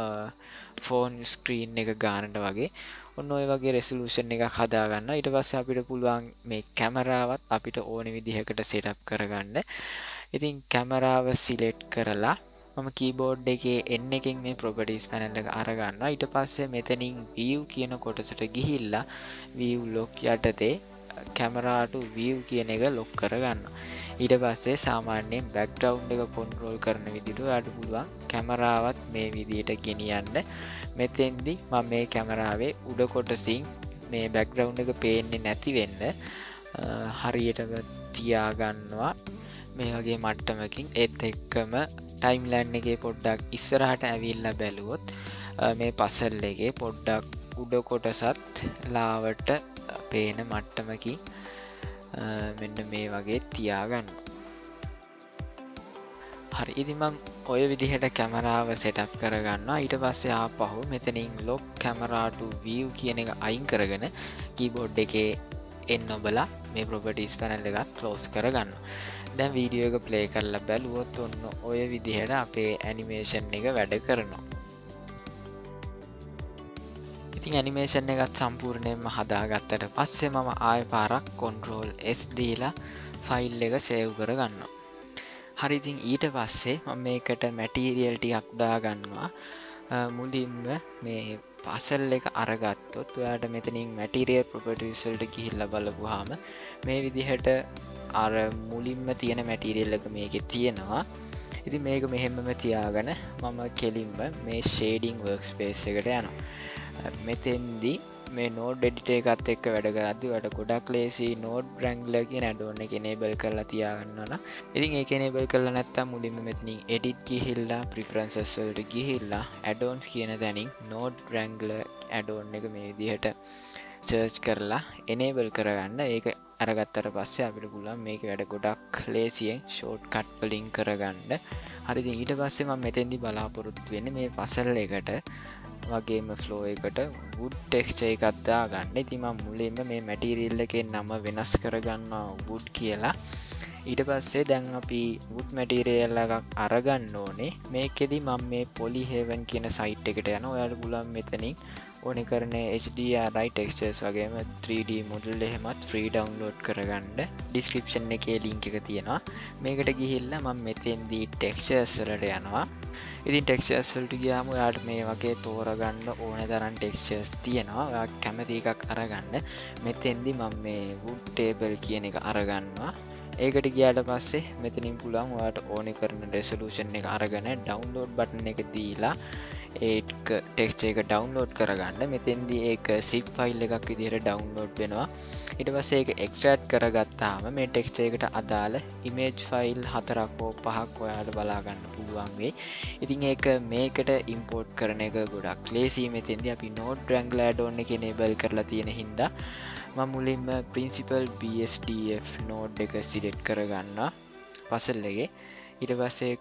Speaker 1: ෆෝන් ස්ක්‍රීන් එක ගානට වගේ ඔන්න ඔය වගේ resolution එකක් හදා ගන්නවා. ඊට පස්සේ අපිට පුළුවන් මේ කැමරාවත් අපිට ඕන විදිහකට setup කරගන්න. ඉතින් කැමරාව සිලෙක්ට් කරලා මම keyboard එකේ N එකෙන් මේ properties panel එක අරගන්නවා. ඊට පස්සේ මෙතනින් view කියන කොටසට ගිහිල්ලා view lock යටතේ camera to view කියන එක lock කරගන්නවා. ඊට පස්සේ සාමාන්‍යයෙන් background එක control කරන විදිහට ඔයාලට පුළුවන් කැමරාවත් මේ විදිහට ගෙනියන්න. මෙතෙන්දි මම මේ කැමරාවේ උඩ කොටසින් මේ බැක්ග්‍රවුන්ඩ් එක පේන්නේ නැති වෙන්න හරියටම තියාගන්නවා මේ වගේ මට්ටමකින්. ඒත් එක්කම ටයිම්ලයින් එකේ පොඩ්ඩක් ඉස්සරහට ඇවිල්ලා බැලුවොත් මේ පසල් එකේ පොඩ්ඩක් උඩ කොටසත් ලාවට පේන මට්ටමකින් මෙන්න මේ වගේ තියාගන්න. හරි, ඉතින් මං ඔය විදිහට කැමරාව සෙටප් කරගන්නවා. ඊට පස්සේ ආපහු මෙතනින් lock camera to view කියන එක අයින් කරගෙන keyboard එකේ එන්න ඔබලා මේ properties panel එකත් close කරගන්න. දැන් වීඩියෝ එක play කරලා බැලුවොත් ඔන්න ඔය විදිහට අපේ animation එක වැඩ කරනවා. ඉතින් animation එකත් සම්පූර්ණයෙන්ම හදාගත්තට පස්සේ මම ආයෙ පාරක් control S දීලා ෆයිල් එක save කරගන්නවා. හරි, ඉතින් ඊට පස්සේ මම මේකට මැටීරියල් ටිකක් දාගන්නවා. මුලින්ම මේ පසල් එක අරගත්තොත් ඔයාට මෙතනින් මැටීරියල් ප්‍රොපර්ටිස් වලට ගිහිල්ලා බලපුවාම මේ විදිහට අර මුලින්ම තියෙන මැටීරියල් එක මේකේ තියෙනවා. ඉතින් මේක මෙහෙමම තියාගෙන මම කෙලින්ම මේ ෂේඩින් වර්ක්ස්පේස් එකට යනවා. මෙතෙන්දී මේ නෝඩ් එඩිටර් එකත් එක්ක වැඩ කරද්දී ඔයාලට ගොඩක් ලේසි නෝඩ් රැන්ග්ලර් කියන ඇඩ්-ඔන් එක enable කරලා තියාගන්න ඕන. ඉතින් ඒක enable කරලා නැත්නම් මුලින්ම මෙතනින් edit ගිහිල්ලා preferences වලට ගිහිල්ලා add-ons කියන තැනින් node wrangler add-on එක මේ විදිහට search කරලා enable කරගන්න. ඒක අරගත්තට පස්සේ අපිට පුළුවන් මේක වැඩ ගොඩක් ලේසියෙන් shortcut වලින් කරගන්න. හරි, ඉතින් ඊට පස්සේ මම මෙතෙන්දී බලාපොරොත්තු වෙන්නේ මේ පසල් එකට වගේම ෆ්ලෝ එකට wood texture එකක් දාගන්න. ඉතින් මම මුලින්ම මේ මැටීරියල් එකේ නම වෙනස් කරගන්නවා wood කියලා. ඊට පස්සේ දැන් අපි wood මැටීරියල් එකක් අරගන්න ඕනේ. මේකෙදි මම මේ polyhaven කියන site එකට යනවා. ඔයාලට පුළුවන් මෙතනින් ඕනේ කරන H D R I textures වගේම three D model එහෙමත් free download කරගන්න. description එකේ link එක තියෙනවා. මේකට ගිහිල්ලා මම මෙතෙන්දී textures වලට යනවා. ඉතින් textures වලට ගියාම ඔයාලට මේ වගේ තෝරගන්න ඕන තරම් textures තියෙනවා. ඔයා කැමති එකක් අරගන්න. මෙතෙන්දී මම මේ wood table කියන එක අරගන්නවා. ඒකට ගියාට පස්සේ මෙතනින් පුළුවන් ඔයාලට ඕනේ කරන resolution එක අරගෙන download button එක දීලා ඒක ටෙක්ස්චර් එක ඩවුන්ලෝඩ් කරගන්න. මෙතෙන්දී ඒක zip ෆයිල් එකක් විදිහට ඩවුන්ලෝඩ් වෙනවා. ඊට පස්සේ ඒක එක්ස්ට්‍රැක්ට් කරගත්තාම මේ ටෙක්ස්චර් එකට අදාළ ඉමේජ් ෆයිල් හතරක් හෝ පහක් ඔයාලට බලා ගන්න පුළුවන් වෙයි. ඉතින් ඒක මේකට ඉම්පෝර්ට් කරන එක ගොඩක් ලේසි. මෙතෙන්දී අපි node wrangler add-on එක enable කරලා තියෙන හින්දා මම මුලින්ම principal B S D F node එක select කරගන්නවා පසල් එකේ. ඊට පස්සේ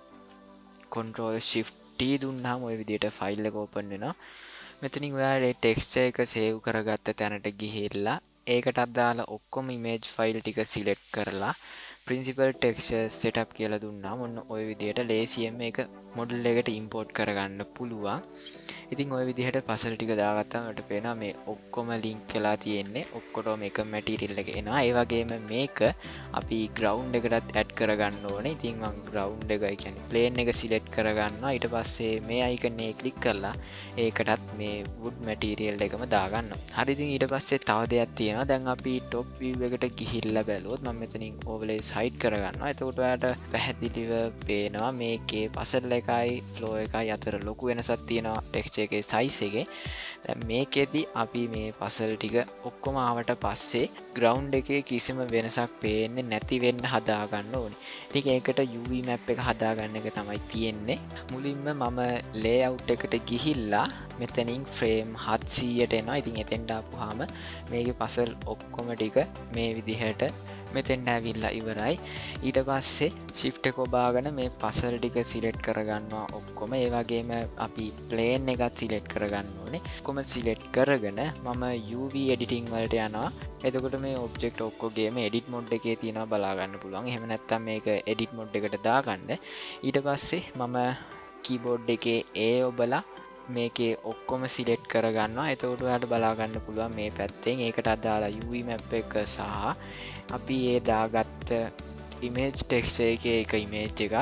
Speaker 1: control shift T දුන්නාම ওই විදිහට ෆයිල් එක ඕපන් වෙනවා. මෙතනින් ඔයාලා ටෙක්ස්චර් එක සේව් කරගත්ත තැනට ගිහිල්ලා ඒකට අදාළ ඔක්කොම ඉමේජ් ෆයිල් ටික සිලෙක්ට් කරලා principal texture setup කියලා දුන්නාම ඔන්න ওই විදිහට ලේසියෙන් මේක මොඩල් එකට ඉම්පෝර්ට් කරගන්න පුළුවන්. ඉතින් ওই විදිහට පසල් ටික දාගත්තාම අපිට පේනවා මේ ඔක්කොම ලින්ක් වෙලා තියෙන්නේ. ඔක්කොටම එක මැටීරියල් එක එනවා. ඒ වගේම මේක අපි ග්‍රවුන්ඩ් එකටත් ඇඩ් කරගන්න ඕනේ. ඉතින් මම ග්‍රවුන්ඩ් එක කියන්නේ ප්ලේන් එක සිලෙක්ට් කරගන්නවා. ඊට පස්සේ මේ අයිකන් එක ක්ලික් කරලා ඒකටත් මේ wood මැටීරියල් එකම දාගන්නවා. හරි, ඉතින් ඊට පස්සේ තව දෙයක් තියෙනවා. දැන් අපි top view එකට ගිහිල්ලා බැලුවොත් මම මෙතනින් overlays hide කරගන්නවා. එතකොට ඔයාලට පැහැදිලිව පේනවා මේකේ පසල් එකයි flow එකයි අතර ලොකු වෙනසක් තියෙනවා ටෙක්ස්චර් එකේ size එකේ. දැන් මේකෙදි අපි මේ පසල් ටික ඔක්කොම ආවට පස්සේ ground එකේ කිසිම වෙනසක් පේන්නේ නැති වෙන්න හදා ගන්න ඕනේ. ඉතින් ඒකට U V map එක හදා ගන්න එක තමයි තියෙන්නේ. මුලින්ම මම layout එකට ගිහිල්ලා මෙතනින් frame හත්සීයට එනවා. ඉතින් එතෙන්ට ආපුවාම මේකේ පසල් ඔක්කොම ටික මේ විදිහට මෙතෙන්ට ඇවිල්ලා ඉවරයි. ඊට පස්සේ shift එක ඔබාගෙන මේ පසල් ටික select කරගන්නවා ඔක්කොම. ඒ වගේම අපි plane එකත් select කරගන්න ඕනේ. ඔක්කොම select කරගෙන මම U V editing වලට යනවා. එතකොට මේ object ඔක්කොගේම edit mode එකේ තියෙනවා බලා ගන්න පුළුවන්. එහෙම නැත්නම් මේක edit mode එකට දාගන්න. ඊට පස්සේ මම keyboard එකේ A ඔබලා මේකේ ඔක්කොම සිලෙක්ට් කරගන්නවා. එතකොට ඔයාලට බලා ගන්න පුළුවන් මේ පැත්තෙන් ඒකට අදාළ U V map එක සහ අපි ඒ දාගත්ත image texture එකේ එක image එකක්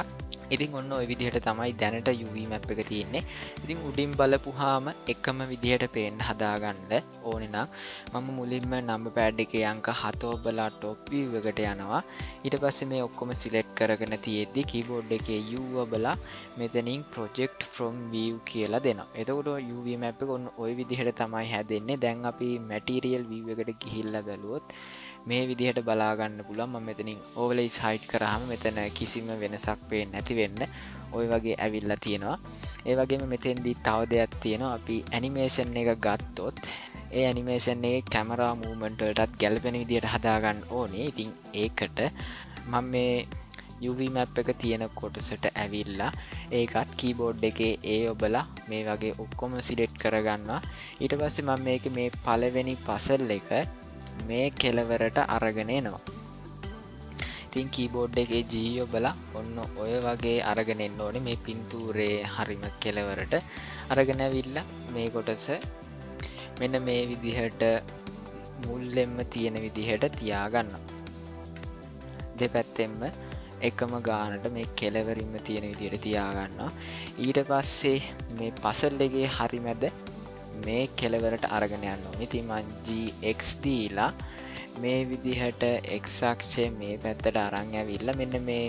Speaker 1: ඉතින් ඔන්න ඔය විදිහට තමයි දැනට U V map එක තියෙන්නේ. ඉතින් උඩින් බලපුවාම එකම විදිහට පේන්න හදාගන්න ඕනේ නම් මම මුලින්ම number pad එකේ අංක හත ඔබලා top view එකට යනවා. ඊට පස්සේ මේ ඔක්කොම select කරගෙන තියෙද්දි keyboard එකේ U ඔබලා මෙතනින් project from view කියලා දෙනවා. එතකොට U V map එක ඔන්න ඔය විදිහට තමයි හැදෙන්නේ. දැන් අපි material view එකට ගිහිල්ලා බැලුවොත් මේ විදිහට බලා ගන්න පුළුවන්. මම මෙතනින් overlays hide කරාම මෙතන කිසිම වෙනසක් පේන්නේ නැති වෙන්න ඔය වගේ ඇවිල්ලා තියෙනවා. ඒ වගේම මෙතෙන්දී තව දෙයක් තියෙනවා. අපි animation එක ගත්තොත් ඒ animation එකේ camera movement වලටත් ගැලපෙන විදිහට හදා ගන්න ඕනේ. ඉතින් ඒකට මම මේ U V map එක තියෙන කොටසට ඇවිල්ලා ඒකත් keyboard එකේ A ඔබලා මේ වගේ ඔක්කොම select කරගන්නවා. ඊට පස්සේ මම මේකේ මේ පළවෙනි puzzle එක මේ කෙලවරට අරගෙන එනවා. ඉතින් keyboard එකේ G ඔබලා ඔන්න ඔය වගේ අරගෙන එන්න ඕනේ මේ පින්තූරේ හරිම කෙලවරට අරගෙන ඇවිල්ලා මේ කොටස මෙන්න මේ විදිහට මුල්ලෙන්ම තියෙන විදිහට තියාගන්නවා. දෙපැත්තෙන්ම එකම ගානට මේ කෙලවරින්ම තියෙන විදිහට තියාගන්නවා. ඊට පස්සේ මේ puzzle එකේ හරි මැද මේ කෙලවරට අරගෙන යන්න ඕනේ. ඉතින් මම G X දීලා මේ විදිහට x අක්ෂය මේ පැත්තට අරන් ඇවිල්ලා මෙන්න මේ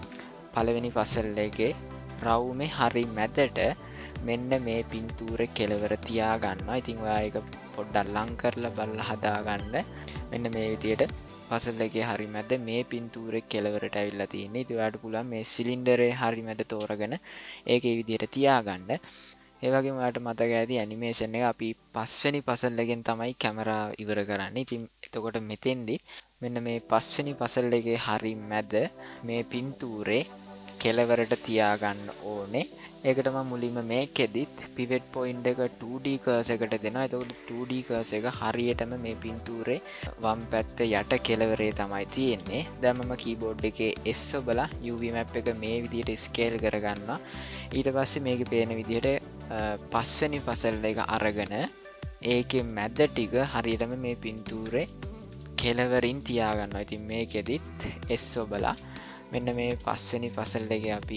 Speaker 1: පළවෙනි puzzle එකේ රවුමේ හරි මැදට මෙන්න මේ පින්තූරේ කෙලවර තියා ගන්නවා. ඉතින් ඔයා ඒක පොඩ්ඩක් ලං කරලා බලලා හදා ගන්න. මෙන්න මේ විදිහට puzzle එකේ හරි මැද මේ පින්තූරේ කෙලවරට ඇවිල්ලා තියෙන්නේ. ඉතින් ඔයාලට පුළුවන් මේ සිලින්ඩරේ හරි මැද තෝරගෙන ඒකේ විදිහට තියා ගන්න. ඒ වගේම ඔයාලට මතක ඇති ඇනිමේෂන් එක අපි පස්වෙනි puzzle එකෙන් තමයි කැමරාව ඉවර කරන්නේ. ඉතින් එතකොට මෙතෙන්දි මෙන්න මේ පස්වෙනි puzzle එකේ හරි මැද මේ පින්තූරේ කෙලවරට තියා ගන්න ඕනේ. ඒකට මම මුලින්ම මේකෙදිත් pivot point එක two D cursor එකට දෙනවා. එතකොට two D cursor එක හරියටම මේ පින්තූරේ වම් පැත්ත යට කෙලවරේ තමයි තියෙන්නේ. දැන් මම keyboard එකේ S ඔබලා U V map එක මේ විදිහට scale කරගන්නවා. ඊට පස්සේ මේකේ පේන විදිහට පස්වෙනි puzzle එක අරගෙන ඒකේ මැද ටික හරියටම මේ පින්තූරේ කෙලවරින් තියා ගන්නවා. ඉතින් මේකෙදිත් S ඔබලා මෙන්න මේ පස්වෙනි puzzle එකේ අපි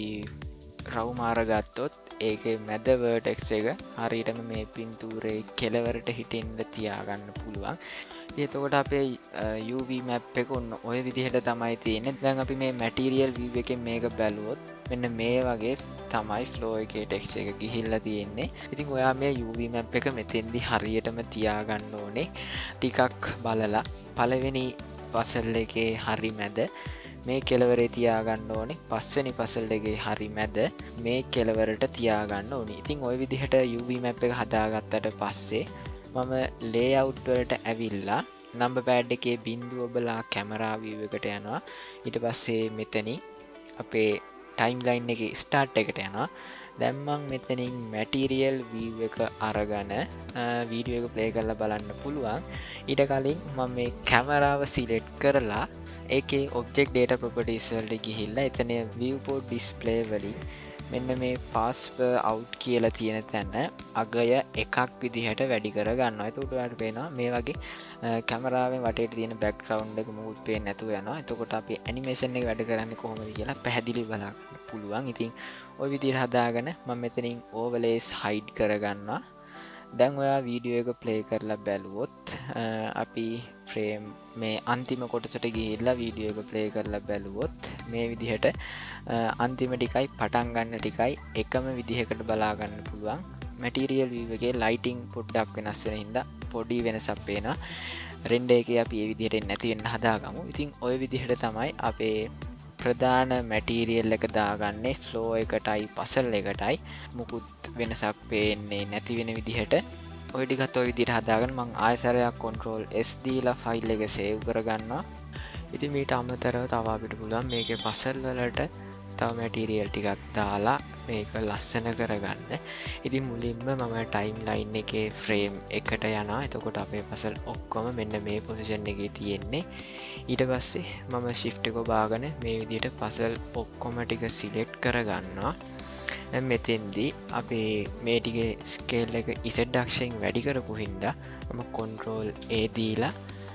Speaker 1: රව් මාර ගත්තොත් ඒකේ මැද vertex එක හරියටම මේ පින්තූරේ කෙලවරට හිටින්න තියාගන්න පුළුවන්. එතකොට අපේ U V map එක ඔන්න ඔය විදිහට තමයි තියෙන්නේ. දැන් අපි මේ material view එකෙන් මේක බැලුවොත් මෙන්න මේ වගේ තමයි flow එකේ texture එක ගිහිල්ලා තියෙන්නේ. ඉතින් ඔයා මේ U V map එක මෙතෙන්දි හරියටම තියාගන්න ඕනේ. ටිකක් බලලා පළවෙනි puzzle එකේ හරි මැද මේ කෙලවරේ තියාගන්න ඕනේ. පස්වෙනි puzzle එකේ හරි මැද මේ කෙලවරට තියාගන්න ඕනේ. ඉතින් ওই විදිහට U V map එක හදාගත්තට පස්සේ මම layout වලට ඇවිල්ලා number pad එකේ බිංදුව ඔබලා camera view එකට යනවා. ඊට පස්සේ මෙතනින් අපේ timeline එකේ start එකට යනවා. දැන් මම මෙතනින් material view එක අරගෙන වීඩියෝ එක play කරලා බලන්න පුළුවන්. ඊට කලින් මම මේ කැමරාව select කරලා ඒකේ object data properties වලට ගිහිල්ලා එතන viewport display වලින් මෙන්න මේ pass per out කියලා තියෙන තැන අගය එකක් විදිහට වැඩි කර ගන්නවා. එතකොට ඔයාලට පේනවා මේ වගේ කැමරාවෙන් වටේට තියෙන background එක මොකුත් පේන්නේ නැතුව යනවා. එතකොට අපි animation එක වැඩ කරන්නේ කොහොමද කියලා පැහැදිලිව බලන්න පුළුවන්. ඉතින් ওই විදිහට හදාගෙන මම මෙතනින් overlays hide කරගන්නවා. දැන් ඔයා වීඩියෝ එක play කරලා බැලුවොත් අපි frame මේ අන්තිම කොටසට ගිහිල්ලා වීඩියෝ එක play කරලා බැලුවොත් මේ විදිහට අන්තිම ටිකයි පටන් ගන්න ටිකයි එකම විදිහකට බලා ගන්න පුළුවන්. material view එකේ lighting පොඩ්ඩක් වෙනස් වෙන හින්දා පොඩි වෙනසක් පේනවා. render එකේ අපි මේ විදිහට නැති වෙන්න හදාගමු. ඉතින් ওই විදිහට තමයි අපේ ප්‍රධාන මැටීරියල් එක දාගන්නේ ෆ්ලෝ එකටයි puzzle එකටයි. මුකුත් වෙනසක් පේන්නේ නැති වෙන විදිහට ඔය ටිකත් ඔය විදිහට හදාගෙන මම ආයසරයක් control S දීලා ෆයිල් එක save කරගන්නවා. ඉතින් මේට අමතරව තව අපිට පුළුවන් මේකේ puzzle වලට තව මැටීරියල් ටිකක් දාලා මේක ලස්සන කරගන්න. ඉතින් මුලින්ම මම timeline එකේ frame එකට යනවා. එතකොට අපේ puzzle ඔක්කොම මෙන්න මේ position එකේ තියෙන්නේ. ඊට පස්සේ මම shift එක ඔබාගෙන මේ විදිහට puzzle ඔක්කොම ටික select කරගන්නවා. දැන් මෙතෙන්දී අපේ මේ ටිකේ scale එක Z අක්ෂයෙන් වැඩි කරපු හින්දා මම control A දීලා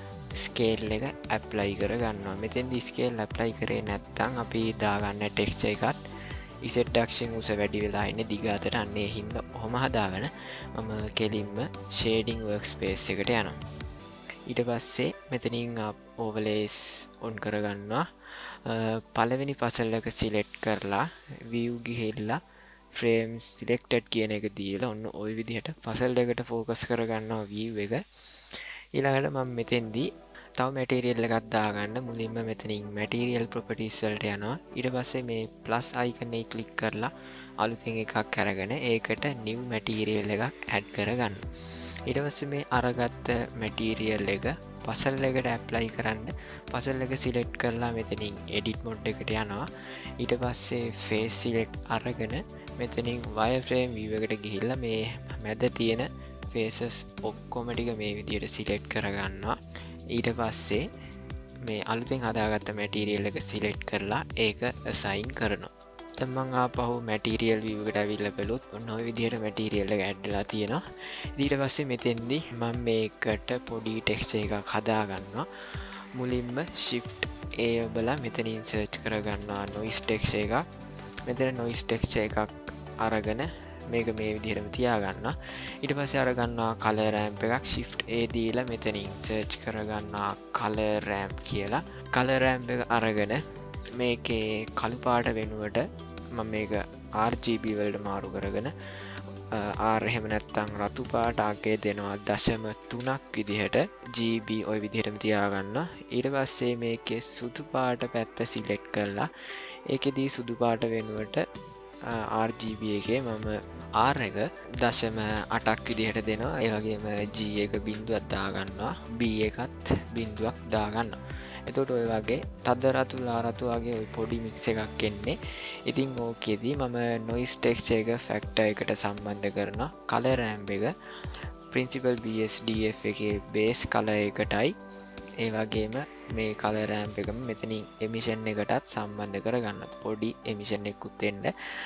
Speaker 1: scale එක apply කරගන්නවා. මෙතෙන්දී scale apply කරේ නැත්නම් අපි දාගන්න texture එකත් ඉසෙට්ඩක්ෂන් උස වැඩි වෙලා ඉන්න දිගාතට අන්නේ හින්ද හොම හදාගන මම කෙලින්ම ෂේඩිං වර්ක් ස්පේස් එකට යනවා. ඊට පස්සේ මෙතනින් ඕවලේස් ඔන් කරගන්නවා. පළවෙනි පසල් එක සිලෙක්ට් කරලා view ගිහිල්ලා frame selected කියන එක දීලා ඔන්න ওই විදිහට පසල් එකට ફોකස් කරගන්නවා view එක. ඊළඟට මම මෙතෙන්දී තව මැටීරියල් එකක් දාගන්න මුලින්ම මෙතනින් මැටීරියල් ප්‍රොපර්ටිස් වලට යනවා. ඊට පස්සේ මේ ප්ලස් අයිකන් එක ක්ලික් කරලා අලුතෙන් එකක් අරගෙන ඒකට new මැටීරියල් එකක් ඇඩ් කරගන්න. ඊට පස්සේ මේ අරගත්ත මැටීරියල් එක පසල් එකට ඇප්ලයි කරන්න පසල් එක සිලෙක්ට් කරලා මෙතනින් edit mode එකට යනවා. ඊට පස්සේ face select අරගෙන මෙතනින් wireframe view එකට ගිහිල්ලා මේ මැද තියෙන faces ඔක්කොම ටික මේ විදිහට සිලෙක්ට් කරගන්නවා. ඊට පස්සේ මේ අලුතෙන් හදාගත්ත මැටීරියල් එක සිලෙක්ට් කරලා ඒක assign කරනවා. දැන් මම ආපහු මැටීරියල් view එකට ඇවිල්ලා බලුවොත් ඔන්න ඔය විදිහට මැටීරියල් එක ඇඩ් වෙලා තියෙනවා. ඊට පස්සේ මෙතෙන්දී මම මේකට පොඩි ටෙක්ස්චර් එකක් හදා ගන්නවා. මුලින්ම shift A ඔබලා මෙතනින් search කරගන්නවා noise texture එකක්. මෙතන noise texture එකක් අරගෙන මේක මේ විදිහටම තියාගන්නවා. ඊට පස්සේ අරගන්නවා color ramp එකක් shift A දීලා මෙතනින් search කරගන්නවා color ramp කියලා. color ramp එක අරගෙන මේකේ කළු පාට වෙනුවට මම මේක R G B වලට මාරු කරගෙන R එහෙම නැත්නම් රතු පාට ආකේ දෙනවා දශම තුනක් විදිහට G B ওই විදිහටම තියාගන්නවා. ඊට පස්සේ මේකේ සුදු පාට පැත්ත සිලෙක්ට් කරලා ඒකෙදී සුදු පාට වෙනුවට R G B එකේ මම R එක දශම අටක් විදිහට දෙනවා. ඒ වගේම G එක බිංදුවක් දාගන්නවා. B එකත් බිංදුවක් දාගන්නවා. එතකොට ඔය වගේ තද රතු ලා රතු වගේ ඔය පොඩි මික්ස් එකක් එන්නේ. ඉතින් ඕකෙදී මම noise texture එක factor එකට සම්බන්ධ කරනවා. color ramp එක principal B S D F එකේ base color එකටයි ඒ වගේම මේ color ramp එකම මෙතනින් emission එකටත් සම්බන්ධ කරගන්න පොඩි emission එකකුත් එන්න.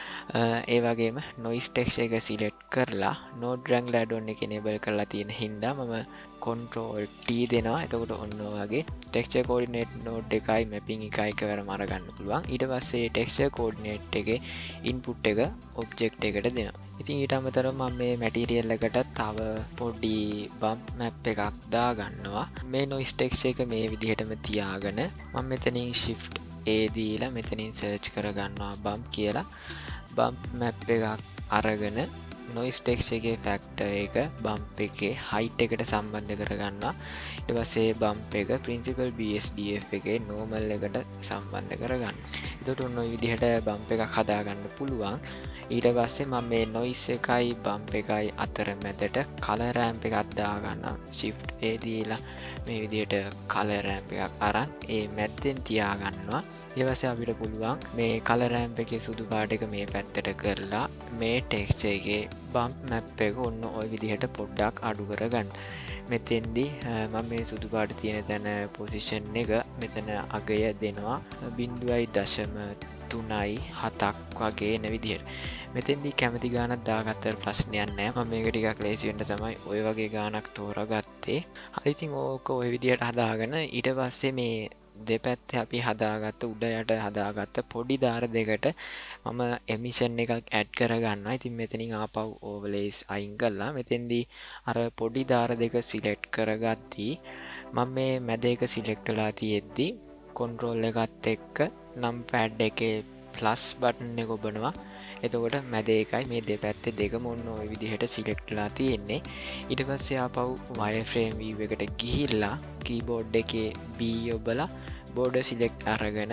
Speaker 1: ඒ වගේම noise texture එක select කරලා node wrangler add-on එක enable කරලා තියෙන හින්දා මම control T දෙනවා. එතකොට ඔන්න ඔයගේ texture coordinate node එකයි mapping එකයි එකවරම අරගන්න පුළුවන්. ඊට පස්සේ texture coordinate එකේ input එක object එකට දෙනවා. ඉතින් ඊට අමතරව මම මේ material එකට තව පොඩි bump map එකක් දාගන්නවා. මේ noise texture එක මේ විදිහටම තියාගෙන මම මෙතනින් shift A දීලා මෙතනින් search කරගන්නවා bump කියලා. bump map එකක් අරගෙන noise texture එකේ factor එක bump එකේ height එකට සම්බන්ධ කරගන්නවා. ඊට පස්සේ bump එක principal B S D F එකේ normal එකට සම්බන්ධ කරගන්න. එතකොට ඔන්න ඔය විදිහට bump එකක් හදාගන්න පුළුවන්. ඊට පස්සේ මම මේ noise එකයි bump එකයි අතර මැදට color ramp එකක් දාගන්නවා. shift A දීලා මේ විදිහට color ramp එකක් අරන් ඒ මැද්දෙන් තියාගන්නවා. ඊට පස්සේ අපිට පුළුවන් මේ color ramp එකේ සුදු පාට එක මේ පැත්තට කරලා මේ texture එකේ bump map එක ඔන්න ওই විදිහට පොඩ්ඩක් අඩු කරගන්න. මෙතෙන්දී මම මේ සුදු පාට තියෙන තැන position එක මෙතන අගය දෙනවා බිංදුවයි දශම තුනයි හතක් වගේ එන විදිහට. මෙතෙන්දී කැමති ගානක් දාගත්තට ප්‍රශ්නයක් නැහැ. මම මේක ටිකක් ලේසි වෙන්න තමයි ওই වගේ ගානක් තෝරාගත්තේ. හරි ඉතින් ඕක ওই විදිහට හදාගෙන ඊට පස්සේ මේ දෙපැත්තේ අපි හදාගත්ත උඩ යට හදාගත්ත පොඩි දාර දෙකට මම එමිෂන් එකක් ඇඩ් කරගන්නවා. ඉතින් මෙතනින් ආපහු ඕවර්ලේස් අයින් කළා. මෙතෙන්දී අර පොඩි දාර දෙක සිලෙක්ට් කරගත්දී මම මේ මැද එක සිලෙක්ට් වෙලා තියෙද්දි control එකත් එක්ක numpad එකේ plus button එක ඔබනවා. එතකොට මැද එකයි මේ දෙපැත්තේ දෙකම ඔන්න ওই විදිහට සිලෙක්ට් වෙලා තියෙන්නේ. ඊට පස්සේ ආපහු wireframe view එකට ගිහිල්ලා keyboard එකේ B ඔබලා border select අරගෙන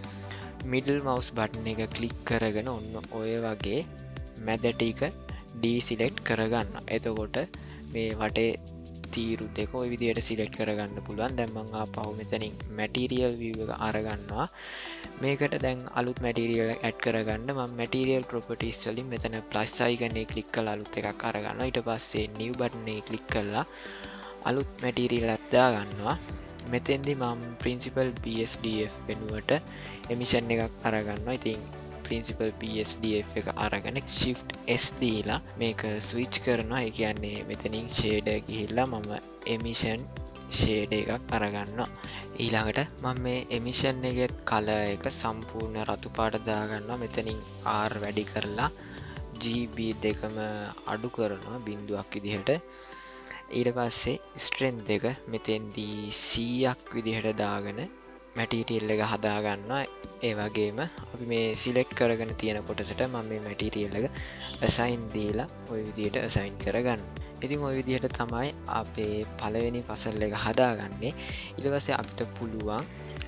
Speaker 1: middle mouse button එක click කරගෙන ඔන්න ඔය වගේ මැද ටික deselect කරගන්න. එතකොට මේ වටේ තීරු දෙක ඔය විදිහට select කරගන්න පුළුවන්. දැන් මම ආපහු මෙතනින් material view එක අරගන්නවා. මේකට දැන් අලුත් material එක add කරගන්න මම material properties වලින් මෙතන plus icon එක click කරලා අලුත් එකක් අරගන්නවා. ඊට පස්සේ new button එක click කරලා අලුත් material එකක් දාගන්නවා. මෙතෙන්දී මම principal B S D F වෙනුවට emission එකක් අරගන්නවා. ඉතින් principal B S D F එක අරගෙන shift S දීලා මේක switch කරනවා. ඒ කියන්නේ මෙතනින් shader ගිහිල්ලා මම emission ෂේඩ් එකක් අරගන්නවා. ඊළඟට මම මේ එමිෂන් එකෙත් කලර් එක සම්පූර්ණ රතු පාට දාගන්නවා. මෙතනින් R වැඩි කරලා ජී බී දෙකම අඩු කරනවා බිංදුවක් විදිහට. ඊට පස්සේ ස්ට්‍රෙන්ත් එක මෙතෙන්දී සීයක් විදිහට දාගෙන මැටීරියල් එක හදාගන්නවා. ඒ වගේම අපි මේ සිලෙක්ට් කරගෙන තියෙන කොටසට මම මේ මැටීරියල් එක assign දීලා ওই විදිහට assign කරගන්න. ඉතින් ওই විදිහට තමයි අපේ පළවෙනි පසල් එක හදාගන්නේ. ඊට පස්සේ අපිට පුළුවන්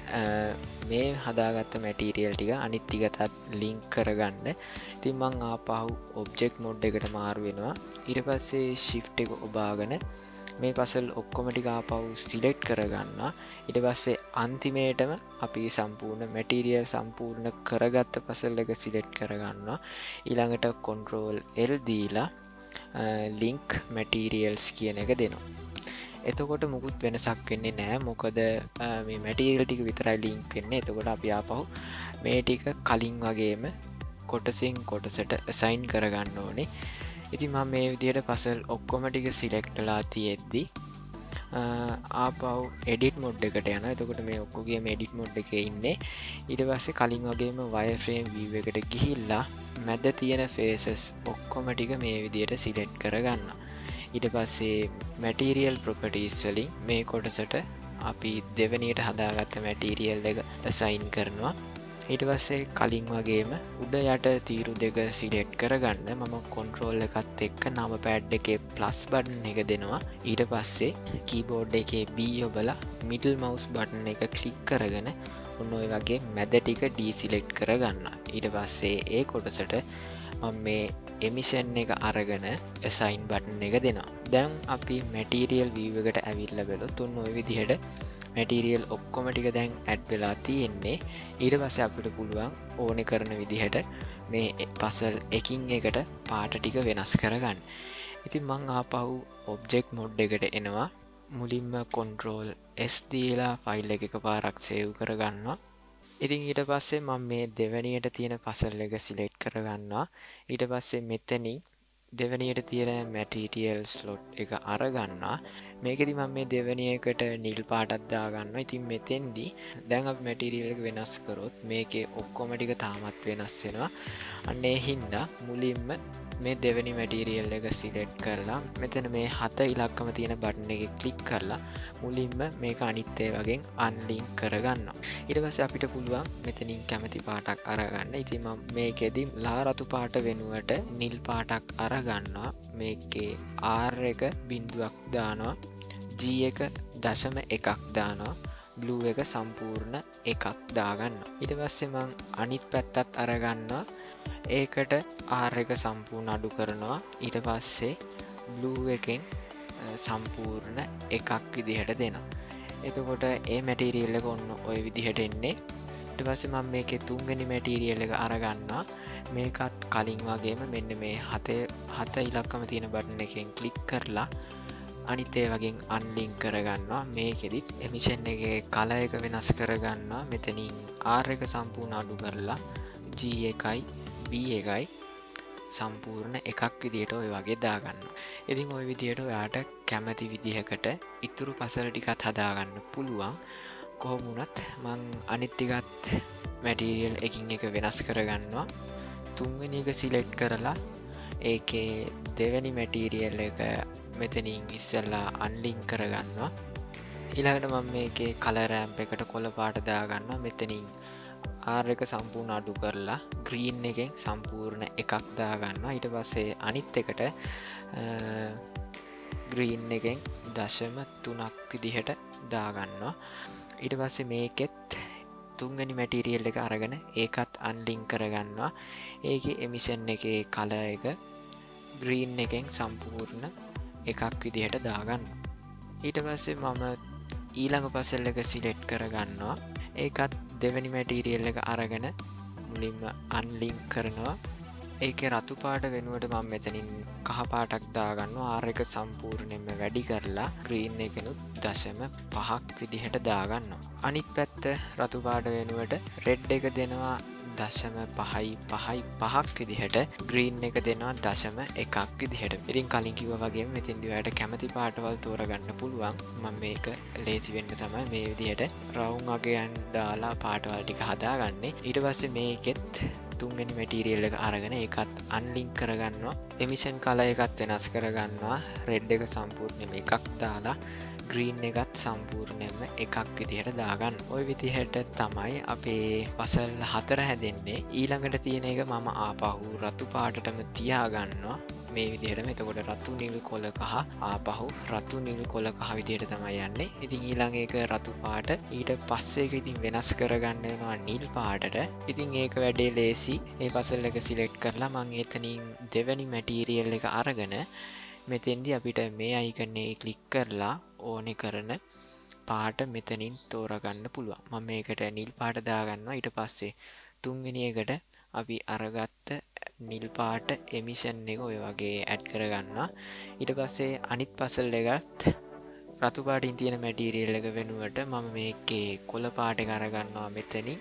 Speaker 1: මේ හදාගත්ත මැටීරියල් ටික අනිත් ටිකටත් ලින්ක් කරගන්න. ඉතින් මං ආපහු ඔබ්ජෙක්ට් මොඩ් එකට මාරු වෙනවා. ඊට පස්සේ shift එක ඔබාගෙන මේ පසල් ඔක්කොම ටික ආපහු සිලෙක්ට් කරගන්නවා. ඊට පස්සේ අන්තිමේටම අපි සම්පූර්ණ මැටීරියල් සම්පූර්ණ කරගත්ත පසල් එක සිලෙක්ට් කරගන්නවා. ඊළඟට control L දීලා link materials කියන එක දෙනවා. එතකොට මුකුත් වෙනසක් වෙන්නේ නැහැ. මොකද මේ මැටීරියල් ටික විතරයි ලින්ක් වෙන්නේ. එතකොට අපි ආපහු මේ ටික කලින් වගේම කොටසින් කොටසට assign කරගන්න ඕනේ. ඉතින් මම මේ විදිහට පසල් ඔක්කොම ටික සිලෙක්ට් වෙලා තියෙද්දි ආපහු edit mode එකට යනවා. එතකොට මේ ඔක්කොගේම edit mode එකේ ඉන්නේ. ඊට පස්සේ කලින් වගේම wireframe view එකට ගිහිල්ලා මැද තියෙන faces ඔක්කොම ටික මේ විදිහට සිලෙක්ට් කරගන්නවා. ඊට පස්සේ material properties වලින් මේ කොටසට අපි දෙවෙනියට හදාගත්ත material එක assign කරනවා. ඊට පස්සේ කලින් වගේම උඩ යට තීරු දෙක සිලෙක්ට් කරගන්න මම control එකත් එක්ක නම pad එකේ plus button එක දෙනවා. ඊට පස්සේ keyboard එකේ B ඔබලා middle mouse button එක click කරගෙන ඔන්න ඔය වගේ මැද ටික deselect කරගන්න. ඊට පස්සේ ඒ කොටසට මම මේ emission එක අරගෙන assign button එක දෙනවා. දැන් අපි material view එකට ඇවිල්ලා බලුවොත් ඔන්න ඔය විදිහට මැටීරියල් ඔක්කොම ටික දැන් ඇඩ් වෙලා තියෙන්නේ. ඊට පස්සේ අපිට පුළුවන් ඕනේ කරන විදිහට මේ පසල් එකින් එකට පාට ටික වෙනස් කරගන්න. ඉතින් මං ආපහු ඔබ්ජෙක්ට් මොඩ් එකට එනවා. මුලින්ම control S දීලා ෆයිල් එක එකපාරක් සේව් කරගන්නවා. ඉතින් ඊට පස්සේ මම මේ දෙවෙනියට තියෙන පසල් එක සිලෙක්ට් කරගන්නවා. ඊට පස්සේ මෙතනින් දෙවැනියට තියෙන මැටීරියල් ස්ලොට් එක අරගන්නවා. මේකෙදි මම මේ දෙවැනි එකට නිල් පාටක් දාගන්නවා. ඉතින් මෙතෙන්දී දැන් අපි මැටීරියල් එක වෙනස් කරොත් මේකේ ඔක්කොම ටික තාමත් වෙනස් වෙනවා. අන්න ඒ හින්දා මුලින්ම මේ දෙවැනි මැටීරියල් එක සිලෙක්ට් කරලා මෙතන මේ හත ඉලක්කම තියෙන බටන් එකේ ක්ලික් කරලා මුලින්ම මේක අනිත් ඒ වගේ අන්ලින්ක් කරගන්නවා. ඊට පස්සේ අපිට පුළුවන් මෙතනින් කැමති පාටක් අරගන්න. ඉතින් මම මේකෙදි ලා රතු පාට වෙනුවට නිල් පාටක් අරගන්නවා. මේකේ R එක බිංදුවක් දානවා. G එක දශම එකක් දානවා. blue එක සම්පූර්ණ එකක් දාගන්නවා. ඊට පස්සේ මම අනිත් පැත්තත් අරගන්නවා. ඒකට R එක සම්පූර්ණ අඩු කරනවා. ඊට පස්සේ blue එකෙන් සම්පූර්ණ එකක් විදිහට දෙනවා. එතකොට ඒ මැටීරියල් එක ඔන්න ওই විදිහට එන්නේ. ඊට පස්සේ මම මේකේ තුන්වෙනි මැටීරියල් එක අරගන්නවා. මේකත් කලින් වගේම මෙන්න මේ හතේ හත ඉලක්කම තියෙන බටන් එකෙන් ක්ලික් කරලා අනිත් ඒ වගේ අන්ලින්ක් කරගන්නවා. මේකෙදිත් එමිෂන් එකේ කලර් එක වෙනස් කරගන්නවා. මෙතනින් R එක සම්පූර්ණ අඩු කරලා G එකයි B එකයි සම්පූර්ණ එකක් විදිහට ඔය වගේ දාගන්නවා. ඉතින් ওই විදිහට ඔයාට කැමති විදිහකට ඉතුරු පසල් ටිකත් හදාගන්න පුළුවන්. කොහොම වුණත් මං අනිත් ටිකත් මැටීරියල් එකින් එක වෙනස් කරගන්නවා. තුන්වෙනි එක සිලෙක්ට් කරලා ඒකේ දෙවෙනි මැටීරියල් එක මෙතනින් ඉස්සෙල්ලා අන්ලින්ක් කරගන්නවා. ඊළඟට මම මේකේ කලර් රැම්ප් එකට කොළ පාට දාගන්නවා. මෙතනින් R එක සම්පූර්ණ අඩු කරලා green එකෙන් සම්පූර්ණ එකක් දාගන්නවා. ඊට පස්සේ අනිත් එකට green එකෙන් දශම තුනක් විදිහට දාගන්නවා. ඊට පස්සේ මේකෙත් තුන්වෙනි මැටීරියල් එක අරගෙන ඒකත් අන්ලින්ක් කරගන්නවා. ඒකේ එමිෂන් එකේ කලර් එක green එකෙන් සම්පූර්ණ එකක් විදිහට දාගන්නවා. ඊට පස්සේ මම ඊළඟ පසල් එක සිලෙක්ට් කරගන්නවා. ඒකත් දෙවැනි මැටීරියල් එක අරගෙන මුලින්ම අන්ලින්ක් කරනවා. ඒකේ රතු පාට වෙනුවට මම මෙතනින් කහ පාටක් දාගන්නවා. R එක සම්පූර්ණයෙන්ම වැඩි කරලා green එකනුත් දශම පහක් විදිහට දාගන්නවා. අනිත් පැත්ත රතු පාට වෙනුවට red එක දෙනවා දශම පහයි පහයි පහක් විදිහට ග්‍රීන් එක දෙනවා දශම එකක් විදිහට. ඉතින් කලින් කිව්වා වගේම මෙතෙන්දී ඔයාලට කැමති පාටවල් තෝරගන්න පුළුවන්. මම මේක ලේසි වෙන්න තමයි මේ විදිහට රවුම් අගයන් දාලා පාටවල් ටික හදාගන්නේ. ඊට පස්සේ මේකෙත් තුන්වෙනි මැටීරියල් එක අරගෙන ඒකත් අන්ලින්ක් කරගන්නවා. එමිෂන් කලර් එකත් වෙනස් කරගන්නවා. රෙඩ් එක සම්පූර්ණයෙන්ම එකක් දාලා ග්‍රීන් එකත් සම්පූර්ණයෙන්ම එකක් විදිහට දාගන්න. ওই විදිහට තමයි අපේ පසල් හතර හැදෙන්නේ. ඊළඟට තියෙන එක මම ආපහු රතු පාටටම තියාගන්නවා. මේ විදිහටම. එතකොට රතු නිල් කොළ කහ ආපහු රතු නිල් කොළ කහ විදිහට තමයි යන්නේ. ඉතින් ඊළඟ එක රතු පාට. ඊට පස්සේ ඒක ඉතින් වෙනස් කරගන්න වෙනවා නිල් පාටට. ඉතින් ඒක වැඩේ ලේසි. මේ පසල් එක සිලෙක්ට් කරලා මම එතනින් දෙවෙනි මැටීරියල් එක අරගෙන මෙතෙන්දී අපිට මේ අයිකන් එකේ ක්ලික් කරලා ඕනේ කරන පාට මෙතනින් තෝරගන්න පුළුවන්. මම මේකට නිල් පාට දාගන්නවා. ඊට පස්සේ තුන්වෙනි එකට අපි අරගත්ත නිල් පාට එමිෂන් එක ඔය වගේ ඇඩ් කරගන්නවා. ඊට පස්සේ අනිත් පසල් එකත් රතු පාටින් තියෙන මැටීරියල් එක වෙනුවට මම මේකේ කොළ පාට එක අරගන්නවා මෙතනින්.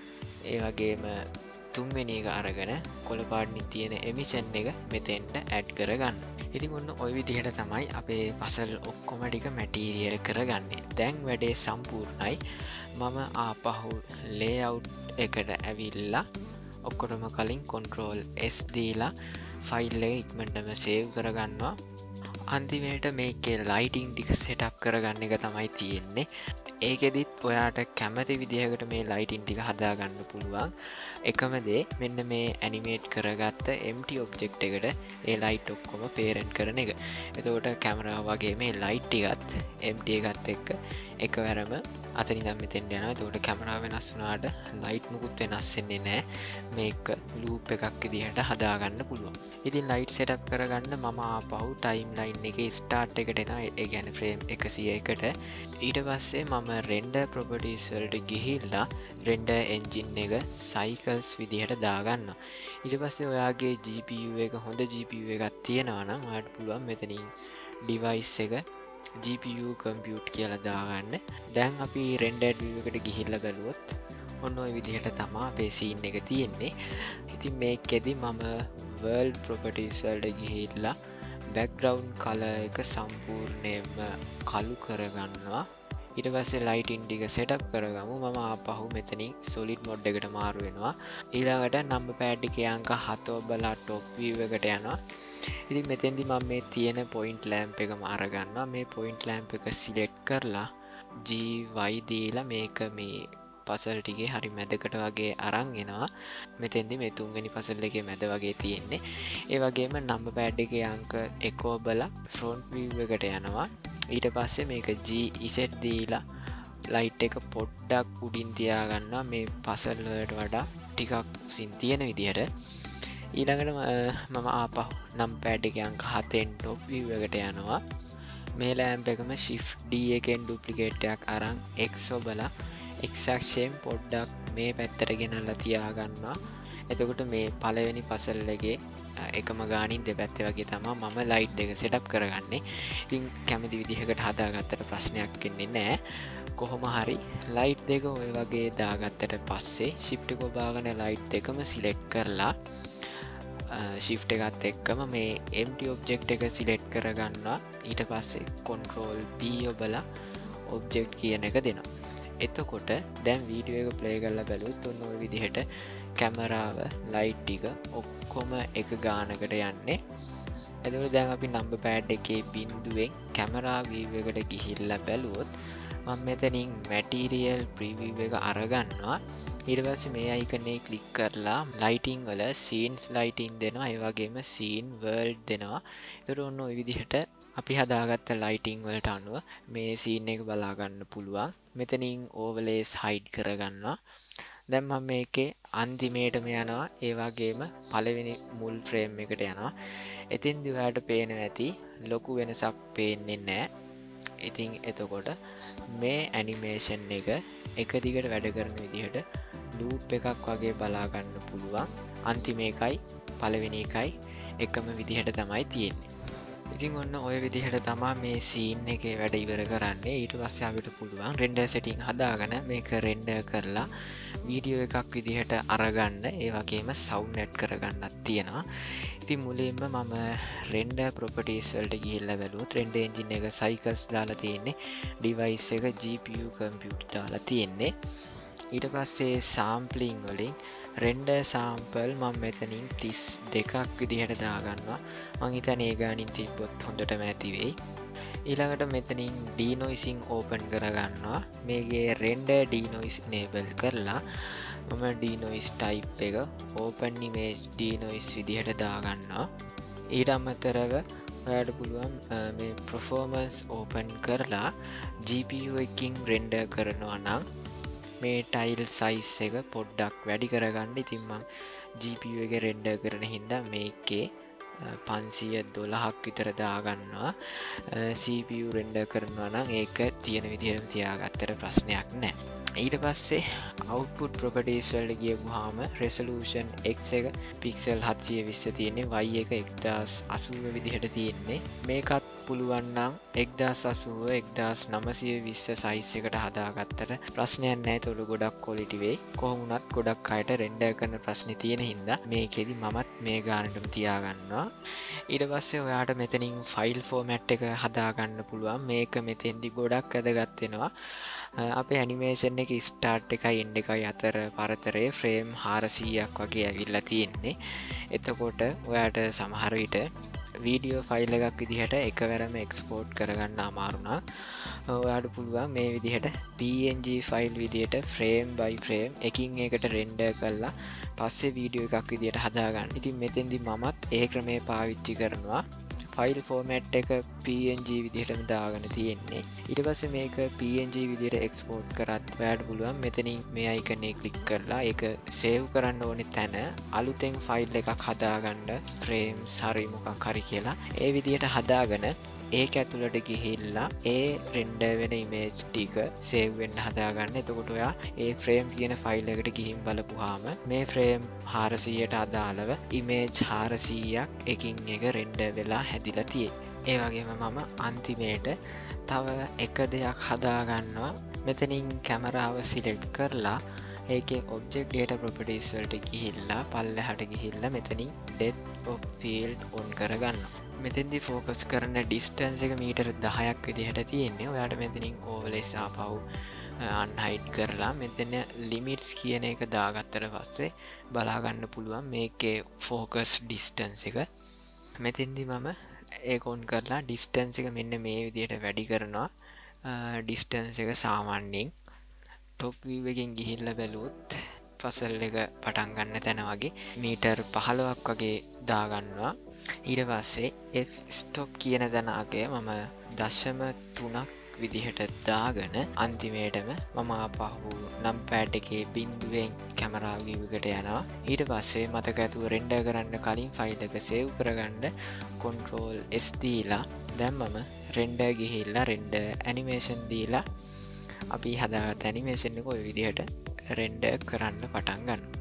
Speaker 1: ඒ වගේම තුන්වෙනි එක අරගෙන කොළ පාටින් තියෙන එමිෂන් එක මෙතෙන්ට ඇඩ් කරගන්න. ඉතින් ඔන්න ඔය විදිහට තමයි අපේ පසල් ඔක්කොම ටික මැටීරියල් කරගන්නේ. දැන් වැඩේ සම්පූර්ණයි. මම ආපහු ලේඅවුට් එකට ඇවිල්ලා ඔක්කොටම කලින් කන්ට්‍රෝල් එස් දීලා ෆයිල් එක ඉක්මනටම සේව් කරගන්නවා. අන්තිමේට මේකේ ලයිටිං ටික සෙටප් කරගන්න එක තමයි තියෙන්නේ. ඒකෙදිත් ඔයාට කැමති විදිහකට මේ ලයිටිං ටික හදාගන්න පුළුවන්. එකම දේ මෙන්න මේ ඇනිමේට් කරගත්ත එම්ටි ඔබ්ජෙක්ට් එකට ඒ ලයිට් ඔක්කොම පේරන්ට් කරන එක. එතකොට කැමරාව වගේ මේ ලයිට් ටිකත් එම්ටි එකත් එක්ක එකවරම අතන ඉඳන් මෙතෙන්ට යනවා. එතකොට කැමරාව වෙනස් වුණාට ලයිට් මුකුත් වෙනස් වෙන්නේ නැහැ. මේක ලූප් එකක් විදිහට හදාගන්න පුළුවන්. ඉතින් ලයිට් සෙටප් කරගන්න මම ආපහු ටයිම් ලයින් එකේ ස්ටාර්ට් එකට එනවා. ඒ කියන්නේ ෆ්‍රේම් එකසිය එකට. ඊට පස්සේ මම රෙන්ඩර් ප්‍රොපර්ටිස් වලට ගිහිල්ලා රෙන්ඩර් එන්ජින් එක සයිකල්ස් විදිහට දාගන්නවා. ඊට පස්සේ ඔයාගේ ජී පී යූ එක හොඳ ජී පී යූ එකක් තියෙනවා නම් ඔයාලට පුළුවන් මෙතනින් ඩිවයිස් එක ජී පී යූ කම්පියුට් කියලා දාගන්න. දැන් අපි රෙන්ඩර්ඩ් view එකට ගිහිල්ලා බලුවොත් ඔන්න ඔය විදිහට තමයි අපේ සීන් එක තියෙන්නේ. ඉතින් මේකෙදි මම world properties වලට ගිහිල්ලා background color එක සම්පූර්ණයෙන්ම කළු කරගන්නවා. ඊට පස්සේ ලයිටින් ටික සෙටප් කරගමු. මම ආපහු මෙතනින් solid mode එකට මාරු වෙනවා. ඊළඟට number pad එකේ අංක හත ඔබලා top view එකට යනවා. ඉතින් මෙතෙන්දි මම මේ තියෙන point lamp එකම අරගන්නවා. මේ point lamp එක select කරලා ජී වයි දීලා මේක මේ පසල් ටිකේ හරි මැදකට වගේ අරන් එනවා. මෙතෙන්දි මේ තුන්වෙනි පසල් එකේ මැද වගේ තියෙන්නේ. ඒ වගේම number pad එකේ අංක එක ඔබලා front view එකට යනවා. ඊට පස්සේ මේක G Z දීලා ලයිට් එක පොඩ්ඩක් උඩින් තියාගන්නවා මේ පසල් වලට වඩා ටිකක් සින් තියෙන විදිහට. ඊළඟට මම ආපහු number pad එකේ අංක හතෙන් top view එකට යනවා. මේ lamp එකම shift D එකෙන් duplicate එකක් අරන් X ඔබලා X අක්ෂයෙන් පොඩ්ඩක් මේ පැත්තට ගෙනල්ලා තියාගන්නවා. එතකොට මේ පළවෙනි පසල් එකේ එකම ගානින් දෙපැත්තේ වගේ තමයි මම ලයිට් දෙක සෙටප් කරගන්නේ. ඉතින් කැමති විදිහකට හදාගත්තට ප්‍රශ්නයක් වෙන්නේ නැහැ. කොහොම හරි ලයිට් දෙක ඔය වගේ දාගත්තට පස්සේ shift එක ඔබාගෙන ලයිට් දෙකම සිලෙක්ට් කරලා shift එකත් එක්කම මේ empty object එක සිලෙක්ට් කරගන්නවා. ඊට පස්සේ control B ඔබලා object කියන එක දෙනවා. එතකොට දැන් වීඩියෝ එක ප්ලේ කරලා බැලුවොත් ඔන්න ඔය විදිහට කැමරාව ලයිට් ටික ඔක්කොම එක ගානකට යන්නේ. එතකොට දැන් අපි number pad එකේ බිඳුවෙන් කැමරා view එකට ගිහිල්ලා බැලුවොත් මම මෙතනින් material preview එක අරගන්නවා. ඊට පස්සේ මේ icon එක ක්ලික් කරලා lighting වල scenes lighting දෙනවා. ඒ වගේම scene world දෙනවා. එතකොට ඔන්න ඔය විදිහට අපි හදාගත්ත ලයිටිං වලට අනුව මේ සීන් එක බලා ගන්න පුළුවන්. මෙතනින් ඕවර්ලේස් හයිඩ් කරගන්නවා. දැන් මම මේකේ අන්තිමේටම යනවා. ඒ වගේම පළවෙනි මුල් ෆ්‍රේම් එකට යනවා. එතින්දි ඔයාලට පේනවා ඇති ලොකු වෙනසක් පේන්නේ නැහැ. ඉතින් එතකොට මේ ඇනිමේෂන් එක එක දිගට වැඩ කරන විදිහට ලූප් එකක් වගේ බලා ගන්න පුළුවන්. අන්තිම එකයි පළවෙනි එකයි එකම විදිහට තමයි තියෙන්නේ. ඉතින් ඔන්න ඔය විදිහට තමා මේ සීන් එකේ වැඩ ඉවර කරන්නේ. ඊට පස්සේ අපිට පුළුවන් රෙන්ඩර් සෙටින් හදාගෙන මේක රෙන්ඩර් කරලා වීඩියෝ එකක් විදිහට අරගන්න, ඒ වගේම සවුන්ඩ් ඇඩ් කරගන්නත් තියෙනවා. ඉතින් මුලින්ම මම රෙන්ඩර් ප්‍රොපර්ටිස් වලට ගිහිල්ලා බැලුවොත් රෙන්ඩර් එන්ජින් එක සයිකල්ස් දාලා තියෙන්නේ, ඩිවයිස් එක ජී පී යූ කම්පියුටර් දාලා තියෙන්නේ. ඊට පස්සේ සාම්පලින් වලින් රෙන්ඩර් සාම්පල් මම මෙතනින් තිස් දෙකක් විදිහට දාගන්නවා. මං හිතන්නේ ඒ ගානින් තිබ්බොත් හොඳටම ඇති වෙයි. ඊළඟට මෙතනින් ඩීනොයිසින් ඕපන් කරගන්නවා. මේකේ රෙන්ඩර් ඩීනොයිස් enable කරලා මම ඩීනොයිස් ටයිප් එක ඕපන් ඉමේජ් ඩීනොයිස් විදිහට දාගන්නවා. ඊට අමතරව ඔයාලට පුළුවන් මේ performance ඕපන් කරලා ජී පී යූ එකකින් රෙන්ඩර් කරනවා නම් මේ ටයිල් සයිස් එක පොඩ්ඩක් වැඩි කරගන්න. ඉතින් මම ජී පී යූ එක රෙන්ඩර් කරන හින්දා මේකේ පන්සිය දොළහක් විතර දාගන්නවා. සී පී යූ රෙන්ඩර් කරනවා නම් ඒක තියෙන විදිහටම තියාගත්තට ප්‍රශ්නයක් නැහැ. ඊට පස්සේ output properties වලට ගියපුවාම resolution x එක pixel හත්සිය විස්ස තියෙන්නේ, y එක එක්දාස් අසූව විදිහට තියෙන්නේ. මේකත් පුළුවන් නම් එක්දාස් අසූව එක්දාස් නවසිය විස්ස සයිස් එකට හදාගත්තට ප්‍රශ්නයක් නැහැ. ඒතකොට ගොඩක් quality වෙයි. කොහොම වුණත් ගොඩක් අයට රෙන්ඩර් කරන ප්‍රශ්නේ තියෙන හින්දා මේකෙදි මමත් මේ ගානටම තියාගන්නවා. ඊට පස්සේ ඔයාට මෙතනින් ෆයිල් ෆෝමැට් එක හදාගන්න පුළුවන්. මේක මෙතෙන්දි ගොඩක් වැදගත් වෙනවා. අපේ ඇනිමේෂන් එක ස්ටාර්ට් එකයි එන්ඩ් එකයි අතර පරතරය ෆ්‍රේම් හාරසීයක් වගේ ඇවිල්ලා තියෙන්නේ. එතකොට ඔයාට සමහර විට වීඩියෝ ෆයිල් එකක් විදිහට එකවරම එක්ස්පෝර්ට් කරගන්න අමාරු නම් ඔයාට පුළුවන් මේ විදිහට පී එන් ජී ෆයිල් විදිහට ෆ්‍රේම් බයි ෆ්‍රේම් එකින් එකට රෙන්ඩර් කරලා පස්සේ වීඩියෝ එකක් විදිහට හදාගන්න. ඉතින් මෙතෙන්දි මමත් ඒ ක්‍රමය පාවිච්චි කරනවා. ෆයිල් ෆෝමැට් එක පී එන් ජී විදිහටම දාගෙන තියෙන්නේ. ඊට පස්සේ මේක පී එන් ජී විදිහට එක්ස්පෝර්ට් කරත් ඔයාලට පුළුවන් මෙතනින් මේ අයිකන් එක ක්ලික් කරලා ඒක සේව් කරන්න ඕනේ තැන අලුතෙන් ෆයිල් එකක් හදාගන්න, ෆ්‍රේම්ස් හරි මොකක් හරි කියලා ඒ විදිහට හදාගෙන ඒක ඇතුළට ගිහිල්ලා ඒ රෙන්ඩර් වෙන ඉමේජ් ටික සේව් වෙන්න හදාගන්න. එතකොට ඔයා ඒ ෆ්‍රේම් කියන ෆයිල් එකට ගිහින් බලපුවාම මේ ෆ්‍රේම් හාරසීයට අදාළව ඉමේජ් හාරසීයක් එකින් එක රෙන්ඩර් වෙලා හැදිලා තියෙන්නේ. ඒ වගේම මම අන්තිමේට තව එක දෙයක් හදාගන්නවා. මෙතනින් කැමරාව සිලෙක්ට් කරලා ඒකේ object data properties වලට ගිහිල්ලා පල්ලෙහාට ගිහිල්ලා මෙතනින් depth of field on කරගන්නවා. මෙතෙන්දි ෆෝකස් කරන ඩිස්ටන්ස් එක මීටර් දහයක් විදිහට තියෙන්නේ. ඔයාට මෙතනින් ඕවර්ලේස් ආපහු අන්හයිඩ් කරලා මෙතන ලිමිට්ස් කියන එක දාගත්තට පස්සේ බලාගන්න පුළුවන් මේකේ ෆෝකස් ඩිස්ටන්ස් එක. මෙතෙන්දි මම ඒක ඔන් කරලා ඩිස්ටන්ස් එක මෙන්න මේ විදිහට වැඩි කරනවා. ඩිස්ටන්ස් එක සාමාන්‍යයෙන් ටොප් view එකෙන් ගිහිල්ලා බැලුවොත් පසල් එක පටන් ගන්න තැන වගේ මීටර් පහළොවක් වගේ දාගන්නවා. ඊට පස්සේ F stop කියන තැන අගය මම දශම තුනක් විදිහට දාගෙන අන්තිමේටම මම ආපහු නම්පෑඩ් එකේ බිංදුවෙන් කැමරා view එකට යනවා. ඊට පස්සේ මතක ඇතුව රෙන්ඩර් කරන්න කලින් ෆයිල් එක සේව් කරගන්න control S දීලා දැන් මම රෙන්ඩර් ගිහිල්ලා රෙන්ඩර් ඇනිමේෂන් දීලා අපි හදාගත්ත ඇනිමේෂන් එක ඔය විදිහට රෙන්ඩර් කරන්න පටන් ගන්නවා.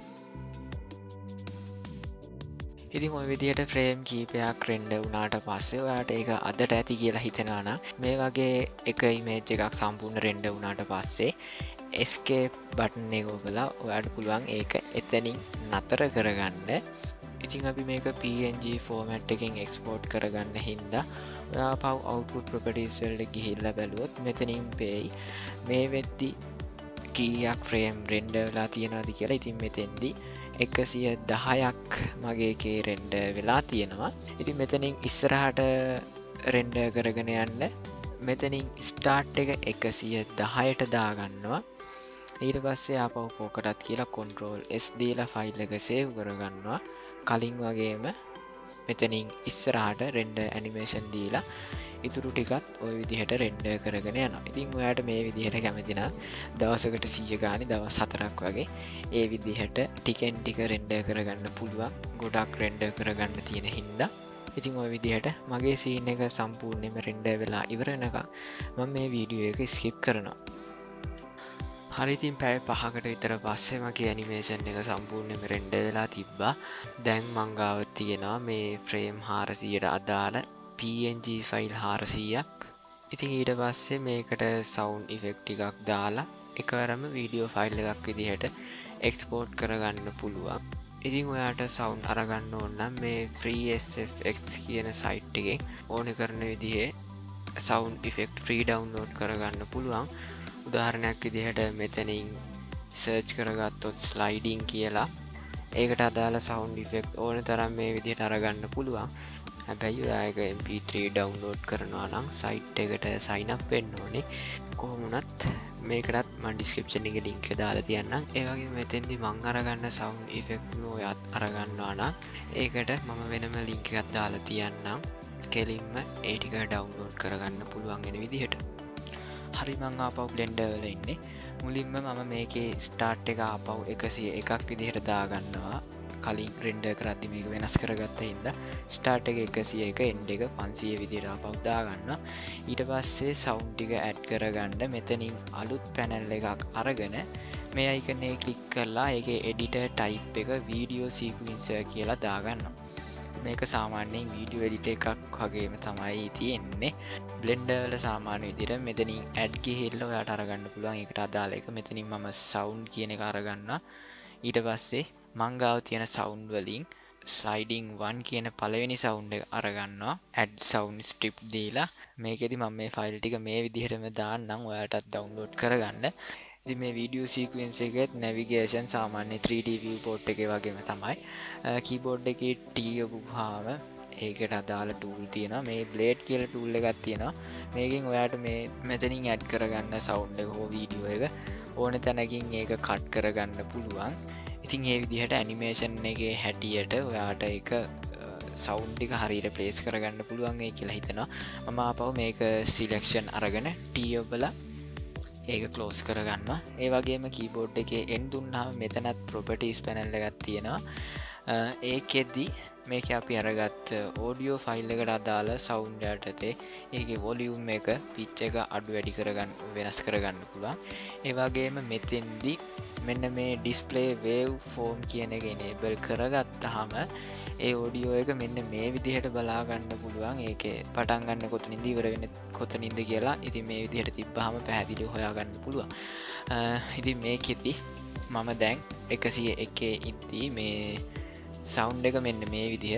Speaker 1: ඉතින් ඔය විදිහට ෆ්‍රේම් කීපයක් රෙන්ඩර් වුණාට පස්සේ ඔයාට ඒක අදට ඇති කියලා හිතෙනවා නම් මේ වගේ එක ඉමේජ් එකක් සම්පූර්ණ රෙන්ඩර් වුණාට පස්සේ escape බටන් එක ඔබලා ඔයාට පුළුවන් ඒක එතනින් නතර කරගන්න. ඉතින් අපි මේක පී එන් ජී ෆෝමැට් එකෙන් එක්ස්පෝර්ට් කරගන්න හින්දා ඔයා පව් output properties වලට ගිහිල්ලා බැලුවොත් මෙතනින් පේයි මේ වෙද්දි කීයක් ෆ්‍රේම් රෙන්ඩර් වෙලා තියෙනවද කියලා. ඉතින් මෙතෙන්දි එකසිය දහයක් මගේ එකේ රෙන්ඩර් වෙලා තියෙනවා. ඉතින් මෙතනින් ඉස්සරහට රෙන්ඩර් කරගෙන යන්න මෙතනින් ස්ටාර්ට් එක එකසිය දහයට දාගන්නවා. ඊට පස්සේ ආපහු පොකටත් කියලා control S දීලා ෆයිල් එක සේව් කරගන්නවා. කලින් වගේම මෙතනින් ඉස්සරහට රෙන්ඩර් ඇනිමේෂන් දීලා ඉතුරු ටිකත් ඔය විදිහට රෙන්ඩර් කරගෙන යනවා. ඉතින් ඔයාට මේ විදිහට කැමති නම් දවසකට සීය ගානේ දවස් හතරක් වගේ ඒ විදිහට ටිකෙන් ටික රෙන්ඩර් කරගන්න පුළුවන්. ගොඩක් රෙන්ඩර් කරගන්න තියෙන හින්දා ඉතින් ඔය විදිහට මගේ සීන් එක සම්පූර්ණයෙන්ම රෙන්ඩර් වෙලා ඉවර වෙනකම් මම මේ වීඩියෝ එක ස්කිප් කරනවා. හරි ඉතින් පැය පහකට විතර පස්සේ මගේ ඇනිමේෂන් එක සම්පූර්ණයෙන්ම රෙන්ඩර් වෙලා තිබ්බා. දැන් මං ගාව තියෙනවා මේ ෆ්‍රේම් හාරසීයට අදාළ png ෆයිල් හාරසීයක්. ඉතින් ඊට පස්සේ මේකට සවුන්ඩ් ඉෆෙක්ට් ටිකක් දාලා එකවරම වීඩියෝ ෆයිල් එකක් විදිහට එක්ස්පෝර්ට් කරගන්න පුළුවන්. ඉතින් ඔයාට සවුන්ඩ් අරගන්න ඕන නම් මේ FreeSFX කියන සයිට් එකෙන් ඕන කරන විදිහේ සවුන්ඩ් ඉෆෙක්ට් ෆ්‍රී ඩවුන්ලෝඩ් කරගන්න පුළුවන්. උදාහරණයක් විදිහට මෙතනින් සර්ච් කරගත්තොත් ස්ලයිඩින් කියලා ඒකට අදාළ සවුන්ඩ් ඉෆෙක්ට් ඕන තරම් මේ විදිහට අරගන්න පුළුවන්. හැබැයි ඔයා එක එම් පී ත්‍රී ඩවුන්ලෝඩ් කරනවා නම් සයිට් එකට සයින් අප් වෙන්න ඕනේ. කොහොම වුණත් මේකටත් මම ඩිස්ක්‍රිප්ෂන් එකේ ලින්ක් එක දාලා තියන්නම්. ඒ වගේම මෙතෙන්දි මම අරගන්න සවුන්ඩ් ඉෆෙක්ට් ඔයාත් අරගන්නවා නම් ඒකට මම වෙනම ලින්ක් එකක් දාලා තියන්නම්. කෙලින්ම ඒ ටික ඩවුන්ලෝඩ් කරගන්න පුළුවන් වෙන විදිහට. හරි මං ආපහු බ්ලෙන්ඩර් වල ඉන්නේ. මුලින්ම මම මේකේ ස්ටාර්ට් එක ආපහු එකසිය එකක් විදිහට දාගන්නවා. කලින් රෙන්ඩර් කරද්දි මේක වෙනස් කරගත්ත හින්දා ස්ටාර්ට් එක එකසිය එක එන්ඩ් එක පන්සිය විදිහට ආපහු දාගන්නවා. ඊට පස්සේ සවුන්ඩ් ටික ඇඩ් කරගන්න මෙතනින් අලුත් පැනල් එකක් අරගෙන මේ අයිකන් එක ක්ලික් කරලා ඒකේ එඩිටර් ටයිප් එක වීඩියෝ සීක්වෙන්සර් කියලා දාගන්නවා. මේක සාමාන්‍යයෙන් වීඩියෝ එඩිටර් එකක් වගේම තමයි තියෙන්නේ. බ්ලෙන්ඩර් වල සාමාන්‍ය විදිහට මෙතනින් ඇඩ් ගිහිල්ලා ඔයාට අරගන්න පුළුවන්. ඒකට අදාළ එක මෙතනින් මම සවුන්ඩ් කියන එක අරගන්නවා. ඊට පස්සේ මං ගාව තියෙන සවුන්ඩ් වලින් ස්ලයිඩින් වන් කියන පළවෙනි සවුන්ඩ් එක අරගන්නවා. ඇඩ් සවුන්ඩ් ස්ට්‍රිප් දීලා මේකෙදි මම මේ ෆයිල් ටික මේ විදිහටම දාන්නම් ඔයාටත් ඩවුන්ලෝඩ් කරගන්න. ඉතින් මේ වීඩියෝ සීක්වෙන්ස් එකේ නැවිගේෂන් සාමාන්‍ය ත්‍රී ඩී view port එකේ වගේම තමයි. කීබෝඩ් එකේ T ඔබුවාම ඒකට අදාළ ටූල් තියෙනවා. මේ බ්ලේඩ් කියලා ටූල් එකක් තියෙනවා. මේකෙන් ඔයාට මේ මෙතනින් ඇඩ් කරගන්න සවුන්ඩ් එක හෝ වීඩියෝ එක ඕන තැනකින් ඒක කට් කරගන්න පුළුවන්. ඉතින් ඒ විදිහට ඇනිමේෂන් එකේ හැටියට ඔයාට ඒක සවුන්ඩ් එක හරියට ප්ලේස් කරගන්න පුළුවන් වෙයි කියලා හිතනවා. මම ආපහු මේක සිලෙක්ෂන් අරගෙන T ඔබලා ඒක ක්ලෝස් කරගන්නවා. ඒ වගේම කීබෝඩ් එකේ N දුන්නාම මෙතනත් ප්‍රොපර්ටිස් පැනල් එකක් තියෙනවා. ඒකෙදි මේක අපි අරගත්ත ඕඩියෝ ෆයිල් එකට අදාළ සවුන්ඩ් යටතේ ඒකේ වොලියුම් එක පිච් එක අඩු වැඩි කරගන්න වෙනස් කරගන්න පුළුවන්. ඒ වගේම මෙතෙන්දි මෙන්න මේ ඩිස්ප්ලේ වේව් ෆෝම් කියන එක එනේබල් කරගත්තාම ඒ ඔඩියෝ එක මෙන්න මේ විදිහට බලා ගන්න පුළුවන්. ඒකේ පටන් ගන්න කොතනින්ද ඉවර වෙන්නේ කොතනින්ද කියලා. ඉතින් මේ විදිහට තිබ්බහම පැහැදිලිව හොයා ගන්න පුළුවන්. ඉතින් මේකෙදි මම දැන් එකසිය එකේ ඉද්දී මේ සවුන්ඩ් එක මෙන්න මේ විදිහ.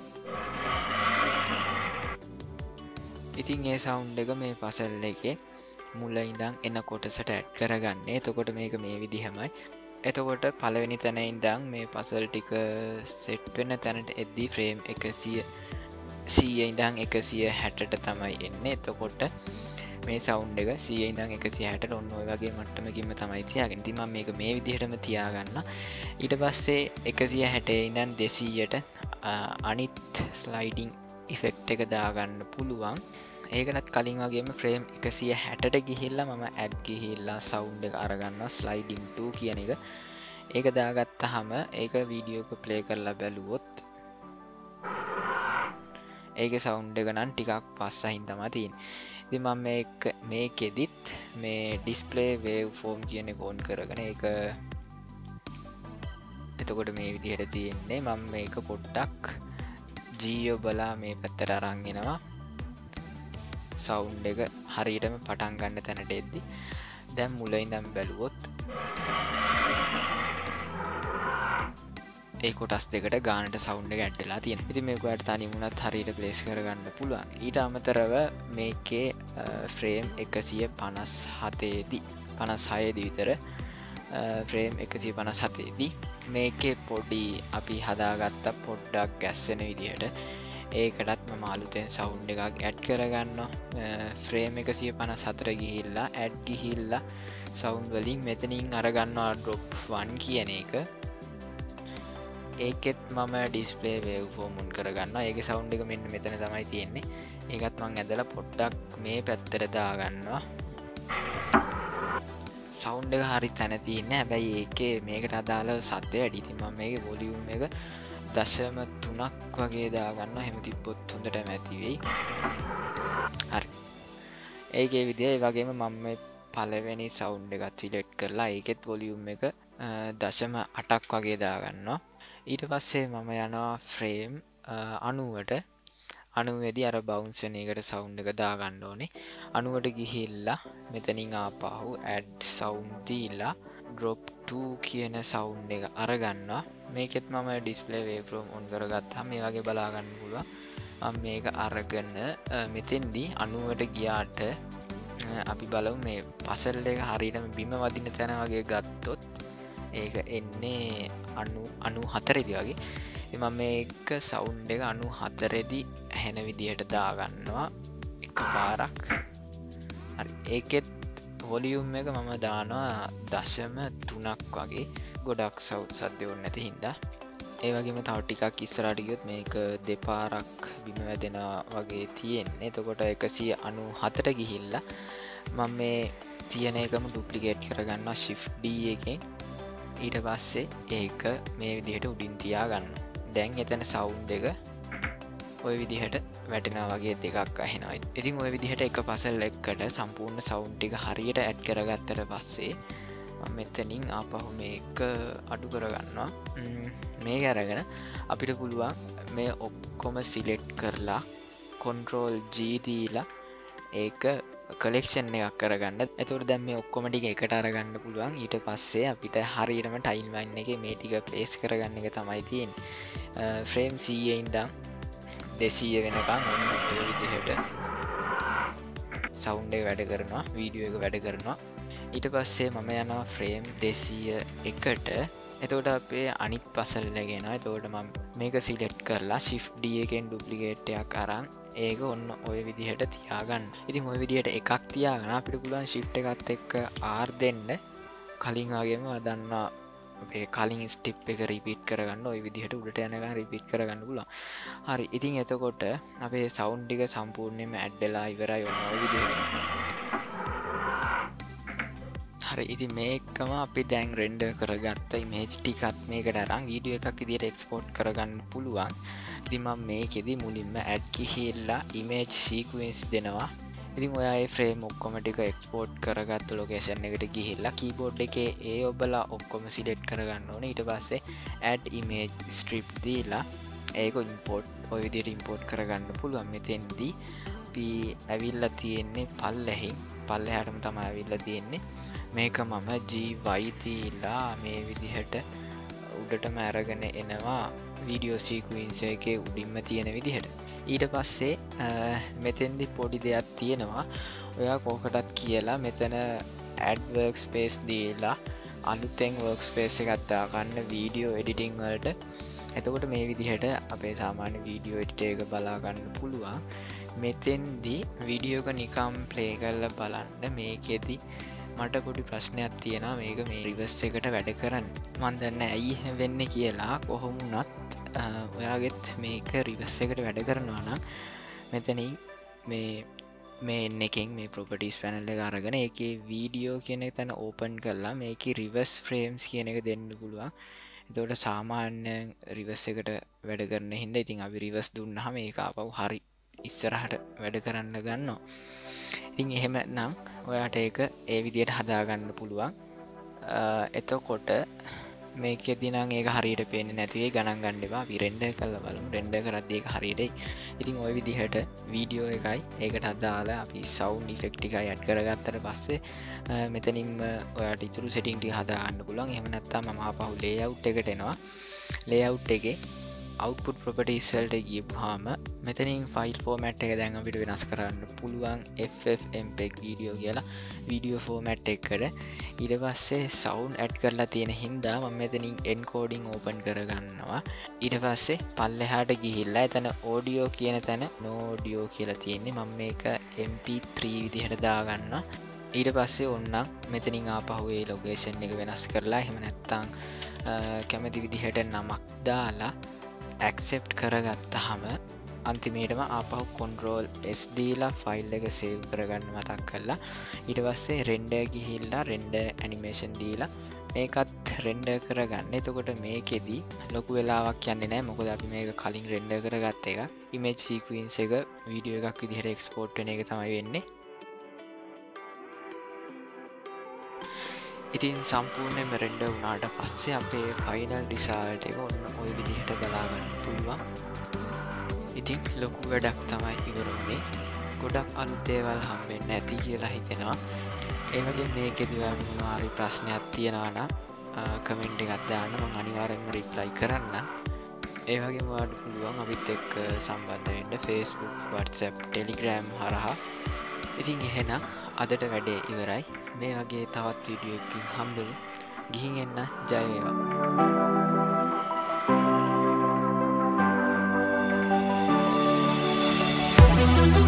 Speaker 1: ඉතින් ඒ සවුන්ඩ් එක මේ පසල් එකේ මුල ඉඳන් එන කොටසට ඇඩ් කරගන්න. එතකොට මේක මේ විදිහමයි. එතකොට පළවෙනි තැන ඉඳන් මේ පසල් ටික සෙට් වෙන තැනට එද්දී ෆ්‍රේම් එකසිය ඉඳන් එකසිය හැටට තමයි එන්නේ. එතකොට මේ සවුන්ඩ් එක සිය ඉඳන් එකසිය හැටට ඔන්න ඔය වගේ මට්ටමකින්ම තමයි තියාගන්නේ. ඉතින් මම මේක මේ විදිහටම තියාගන්න. ඊට පස්සේ එකසිය හැටේ ඉඳන් දෙසීයට අනිත් ස්ලයිඩින් ඉෆෙක්ට් එක දාගන්න පුළුවන්. ඒකටත් කලින් වගේම ෆ්‍රේම් එකසිය හැටට ගිහිල්ලා මම ඇඩ් ගිහිල්ලා සවුන්ඩ් එක අරගන්නවා ස්ලයිඩින් ටූ කියන එක. ඒක දාගත්තාම ඒක වීඩියෝ එක ප්ලේ කරලා බැලුවොත් ඒකේ සවුන්ඩ් එක නම් ටිකක් පස්සහින් තමයි තියෙන්නේ. ඉතින් මම මේක මේකෙදිත් මේ ඩිස්ප්ලේ වේව් ෆෝම් කියන එක ඕන් කරගෙන ඒක එතකොට මේ විදිහට තියෙන්නේ. මම මේක පොඩ්ඩක් ජීයෝ බලා මේ පැත්තට අරන් එනවා. සවුන්ඩ් එක හරියටම පටන් ගන්න තැනට එද්දි දැන් මුල ඉඳන් බැලුවොත් ඒ කොටස් දෙකට ගානට සවුන්ඩ් එක ඇඩ් වෙලා තියෙනවා. ඉතින් මේක ඔයාලට තනියම උනත් හරියට ප්ලේස් කරගන්න පුළුවන්. ඊට අමතරව මේකේ ෆ්‍රේම් එකසිය පනස් හතේ දී පනස් හය දී විතර ෆ්‍රේම් එකසිය පනස් හතේ දී මේකේ පොඩි අපි හදාගත්ත පොඩ්ඩක් ගැස්සෙන විදිහට ඒකටත් මම අලුතෙන් සවුන්ඩ් එකක් ඇඩ් කරගන්නවා. ෆ්‍රේම් එකසිය පනස් හතට ගිහිල්ලා ඇඩ් ගිහිල්ලා සවුන්ඩ් වලින් මෙතනින් අරගන්නවා ඩ්‍රොප් වන් කියන එක. ඒකෙත් මම ඩිස්ප්ලේ වේව් ෆෝම් ඔන් කරගන්නවා. ඒකේ සවුන්ඩ් එක මෙන්න මෙතන තමයි තියෙන්නේ. ඒකත් මම ඇදලා පොඩ්ඩක් මේ පැත්තට දාගන්නවා. සවුන්ඩ් එක හරි තැන තියෙන්නේ. හැබැයි ඒකේ මේකට අදාළ සද්ද වැඩි. ඉතින් මම මේකේ වොලියුම් එක දශම තුනක් වගේ දාගන්නවා. එහෙම තිබ්බොත් හොඳටම ඇති වෙයි. හරි. ඒකේ විදිය ඒ වගේම මම මේ පළවෙනි සවුන්ඩ් එකත් සිලෙක්ට් කරලා ඒකෙත් වොලියුම් එක දශම අටක් වගේ දාගන්නවා. ඊට පස්සේ මම යනවා ෆ්‍රේම් අනූවට. අනුවේදී අර බවුන්ස් වෙන එකට සවුන්ඩ් එක දාගන්න ඕනේ. අනුවට ගිහිල්ලා මෙතනින් ආපහු add sound දීලා drop to කියන සවුන්ඩ් එක අරගන්නවා. මේකෙත් මම display waveform on කරගත්තාම මේ වගේ බලා ගන්න පුළුවන්. මම මේක අරගෙන මෙතෙන්දී අනුවට ගියාට අපි බලමු මේ පසල් එක හරියටම බිම වදින තැන වගේ ගත්තොත් ඒක එන්නේ අනු හතරෙදි වගේ. ඉතින් මම මේක සවුන්ඩ් එක අනු හතරෙදි ඇහෙන විදිහට දාගන්නවා එකපාරක්. හරි. ඒකෙත් වොලියුම් එක මම දානවා දශම තුනක් වගේ. ගොඩක් සවුන්ඩ් සද්ද ඕනේ නැති හින්දා. ඒ වගේම තව ටිකක් ඉස්සරහට ගියොත් මේක දෙපාරක් බිම වැදෙනවා වගේ තියෙන්නේ. එතකොට එකසිය අනු හතට ගිහිල්ලා මම මේ තියෙන එකම ඩුප්ලිකේට් කරගන්නවා shift D එකෙන්. ඊට පස්සේ ඒක මේ විදිහට උඩින් තියාගන්නවා. දැන් එතන සවුන්ඩ් එක ඔය විදිහට වැටෙනවා වගේ දෙකක් අහෙනවා. ඉතින් ඔය විදිහට එක පසල් එකකට සම්පූර්ණ සවුන්ඩ් ටික හරියට ඇඩ් කරගත්තට පස්සේ මම මෙතනින් ආපහු මේක අඩු කරගන්නවා. මේක අරගෙන අපිට පුළුවන් මේ ඔක්කොම සිලෙක්ට් කරලා control G දීලා ඒක කලෙක්ෂන් එකක් කරගන්න. එතකොට දැන් මේ ඔක්කොම ටික එකට අරගන්න පුළුවන්. ඊට පස්සේ අපිට හරියටම ටයිම්ලයින් එකේ මේ ටික ප්ලේස් කරගන්න එක තමයි තියෙන්නේ. ෆ්‍රේම් සීයේ ඉඳන් දෙසීය වෙනකන් ඔන්න ඔය විදිහට සවුන්ඩ් එක වැඩ කරනවා, වීඩියෝ එක වැඩ කරනවා. ඊට පස්සේ මම යනවා ෆ්‍රේම් දෙසීය එකට. එතකොට අපේ අනිත් පසල් එක එනවා. එතකොට මම මේක සිලෙක්ට් කරලා shift D එකෙන් ඩුප්ලිකේට් එකක් අරන් ඒක ඔන්න ඔය විදිහට තියාගන්න. ඉතින් ඔය විදිහට එකක් තියාගෙන අපිට පුළුවන් shift එකත් එක්ක R දෙන්න. කලින් වගේම වදන්නා අපේ කලින් ස්ටෙප් එක රිපීට් කරගන්න. ඔය විදිහට උඩට යනකම් රිපීට් කරගන්න පුළුවන්. හරි. ඉතින් එතකොට අපේ සවුන්ඩ් ටික සම්පූර්ණයෙන්ම ඇඩ් වෙලා ඉවරයි ඔන්න ඔය විදිහට. හරි. ඉතින් මේකම අපි දැන් රෙන්ඩර් කරගත්ත ඉමේජ් ටිකත් මේකට අරන් වීඩියෝ එකක් විදිහට එක්ස්පෝර්ට් කරගන්න පුළුවන්. ඉතින් මම මේකෙදි මුලින්ම ඇඩ් ගිහිල්ලා ඉමේජ් සීක්වෙන්ස් දෙනවා. ඉතින් ඔයා ඒ ෆ්‍රේම් ඔක්කොම ටික එක්ස්පෝර්ට් කරගත්ත ලොකේෂන් එකට ගිහිල්ලා කීබෝඩ් එකේ ඒ ඔබලා ඔක්කොම සිලෙක්ට් කරගන්න ඕනේ. ඊට පස්සේ add image strip දීලා ඒක ඉම්පෝර්ට් ඔය විදිහට ඉම්පෝර්ට් කරගන්න පුළුවන්. මෙතෙන්දී අපි ඇවිල්ලා තියෙන්නේ පල්ලෙහින් පල්ලෙහාටම තමයි ඇවිල්ලා තියෙන්නේ. මේක මම G Y දීලා මේ විදිහට උඩටම අරගෙන එනවා වීඩියෝ සීක්වෙන්ස් එකේ උඩින්ම තියෙන විදිහට. ඊට පස්සේ මෙතෙන්දි පොඩි දෙයක් තියෙනවා. ඔයා කොහකටත් කියලා මෙතන add workspace දීලා අලුතෙන් workspace එකක් දාගන්න වීඩියෝ එඩිටිං වලට. එතකොට මේ විදිහට අපේ සාමාන්‍ය වීඩියෝ එඩිටර් එක බලා ගන්න පුළුවන්. මෙතෙන්දි වීඩියෝ එක නිකම් ප්ලේ කරලා බලන්න. මේකෙදි මට පොඩි ප්‍රශ්නයක් තියෙනවා. මේක මේ රිවර්ස් එකට වැඩ කරන්න මම දන්නේ ඇයි වෙන්නේ කියලා. කොහොම වුණත් ඔයාගෙත් මේක රිවර්ස් එකට වැඩ කරනවා නම් මෙතනින් මේ මේ එන්න එකෙන් මේ ප්‍රොපර්ටිස් පැනල් එක අරගෙන ඒකේ වීඩියෝ කියන එක තැන ඕපන් කරලා මේකේ රිවර්ස් ෆ්‍රේම්ස් කියන එක දෙන්න පුළුවන්. එතකොට සාමාන්‍යයෙන් රිවර්ස් එකට වැඩ කරන හින්දා ඉතින් අපි රිවර්ස් දුන්නාම ඒක ආපහු හරි ඉස්සරහට වැඩ කරන්න ගන්නවා. ඉතින් එහෙම නම් ඔයාට ඒක ඒ විදිහට හදාගන්න පුළුවන්. එතකොට මේකෙදී නම් ඒක හරියට පේන්නේ නැති වෙයි ගණන් ගන්න එපා. අපි රෙන්ඩර් කරලා බලමු. රෙන්ඩර් කරද්දී ඒක හරියටයි. ඉතින් ওই විදිහට වීඩියෝ එකයි ඒකට අදාළ අපි සවුන්ඩ් ඉෆෙක්ට් ටිකයි ඇඩ් කරගත්තට පස්සේ මෙතනින්ම ඔයාට ඉතුරු සෙටින් ටික හදාගන්න පුළුවන්. එහෙම නැත්නම් මම ආපහු ලේඅවුට් එකට එනවා. ලේඅවුට් එකේ output properties වලට ගියපුවාම මෙතනින් ෆයිල් ෆෝමැට් එක දැන් අපිට වෙනස් කරන්න පුළුවන්. F F M P E G video කියලා වීඩියෝ ෆෝමැට් එකකට. ඊට පස්සේ sound add කරලා තියෙන හින්දා මම මෙතනින් encoding open කරගන්නවා. ඊට පස්සේ පල්ලෙහාට ගිහිල්ලා එතන audio කියන තැන no audio කියලා තියෙන්නේ. මම මේක M P three විදිහට දාගන්නවා. ඊට පස්සේ ඔන්නම් මෙතනින් ආපහු ඒ ලොකේෂන් එක වෙනස් කරලා එහෙම නැත්නම් කැමති විදිහට නමක් දාලා accept කරගත්තාම අන්තිමේටම ආපහු control S දීලා ෆයිල් එක save කරගන්න මතක් කරලා ඊට පස්සේ render ගිහිල්ලා render animation දීලා මේකත් render කරගන්න. එතකොට මේකෙදි ලොකු වෙලාවක් යන්නේ නැහැ. මොකද අපි මේක කලින් render කරගත්ත එක. image sequence එක වීඩියෝ එකක් විදිහට export වෙන එක තමයි වෙන්නේ. ඉතින් සම්පූර්ණයෙන්ම රෙන්ඩර් වුණාට පස්සේ අපේ ෆයිනල් රිසල්ට් එක ඔන්න ওই විදිහට බලා ගන්න පුළුවන්. ඉතින් ලොකු වැඩක් තමයි ඉවරුනේ. ගොඩක් අලුත් දේවල් හම්බෙන්න ඇති කියලා හිතෙනවා. ඒ වගේ මේකෙදි ඔයාලට මොනවා හරි ප්‍රශ්නයක් තියෙනවා නම් කමෙන්ට් එකක් දාන්න, මම අනිවාර්යෙන්ම රිප්ලයි කරන්න. ඒ වගේම ඔයාලට පුළුවන් අපිත් එක්ක සම්බන්ධ වෙන්න Facebook, WhatsApp, Telegram හරහා. ඉතින් එහෙනම් අදට වැඩේ ඉවරයි. මේ වගේ තවත් වීඩියෝ එකකින් හම්බෙමු. ගිහින් එන්න. ජය වේවා.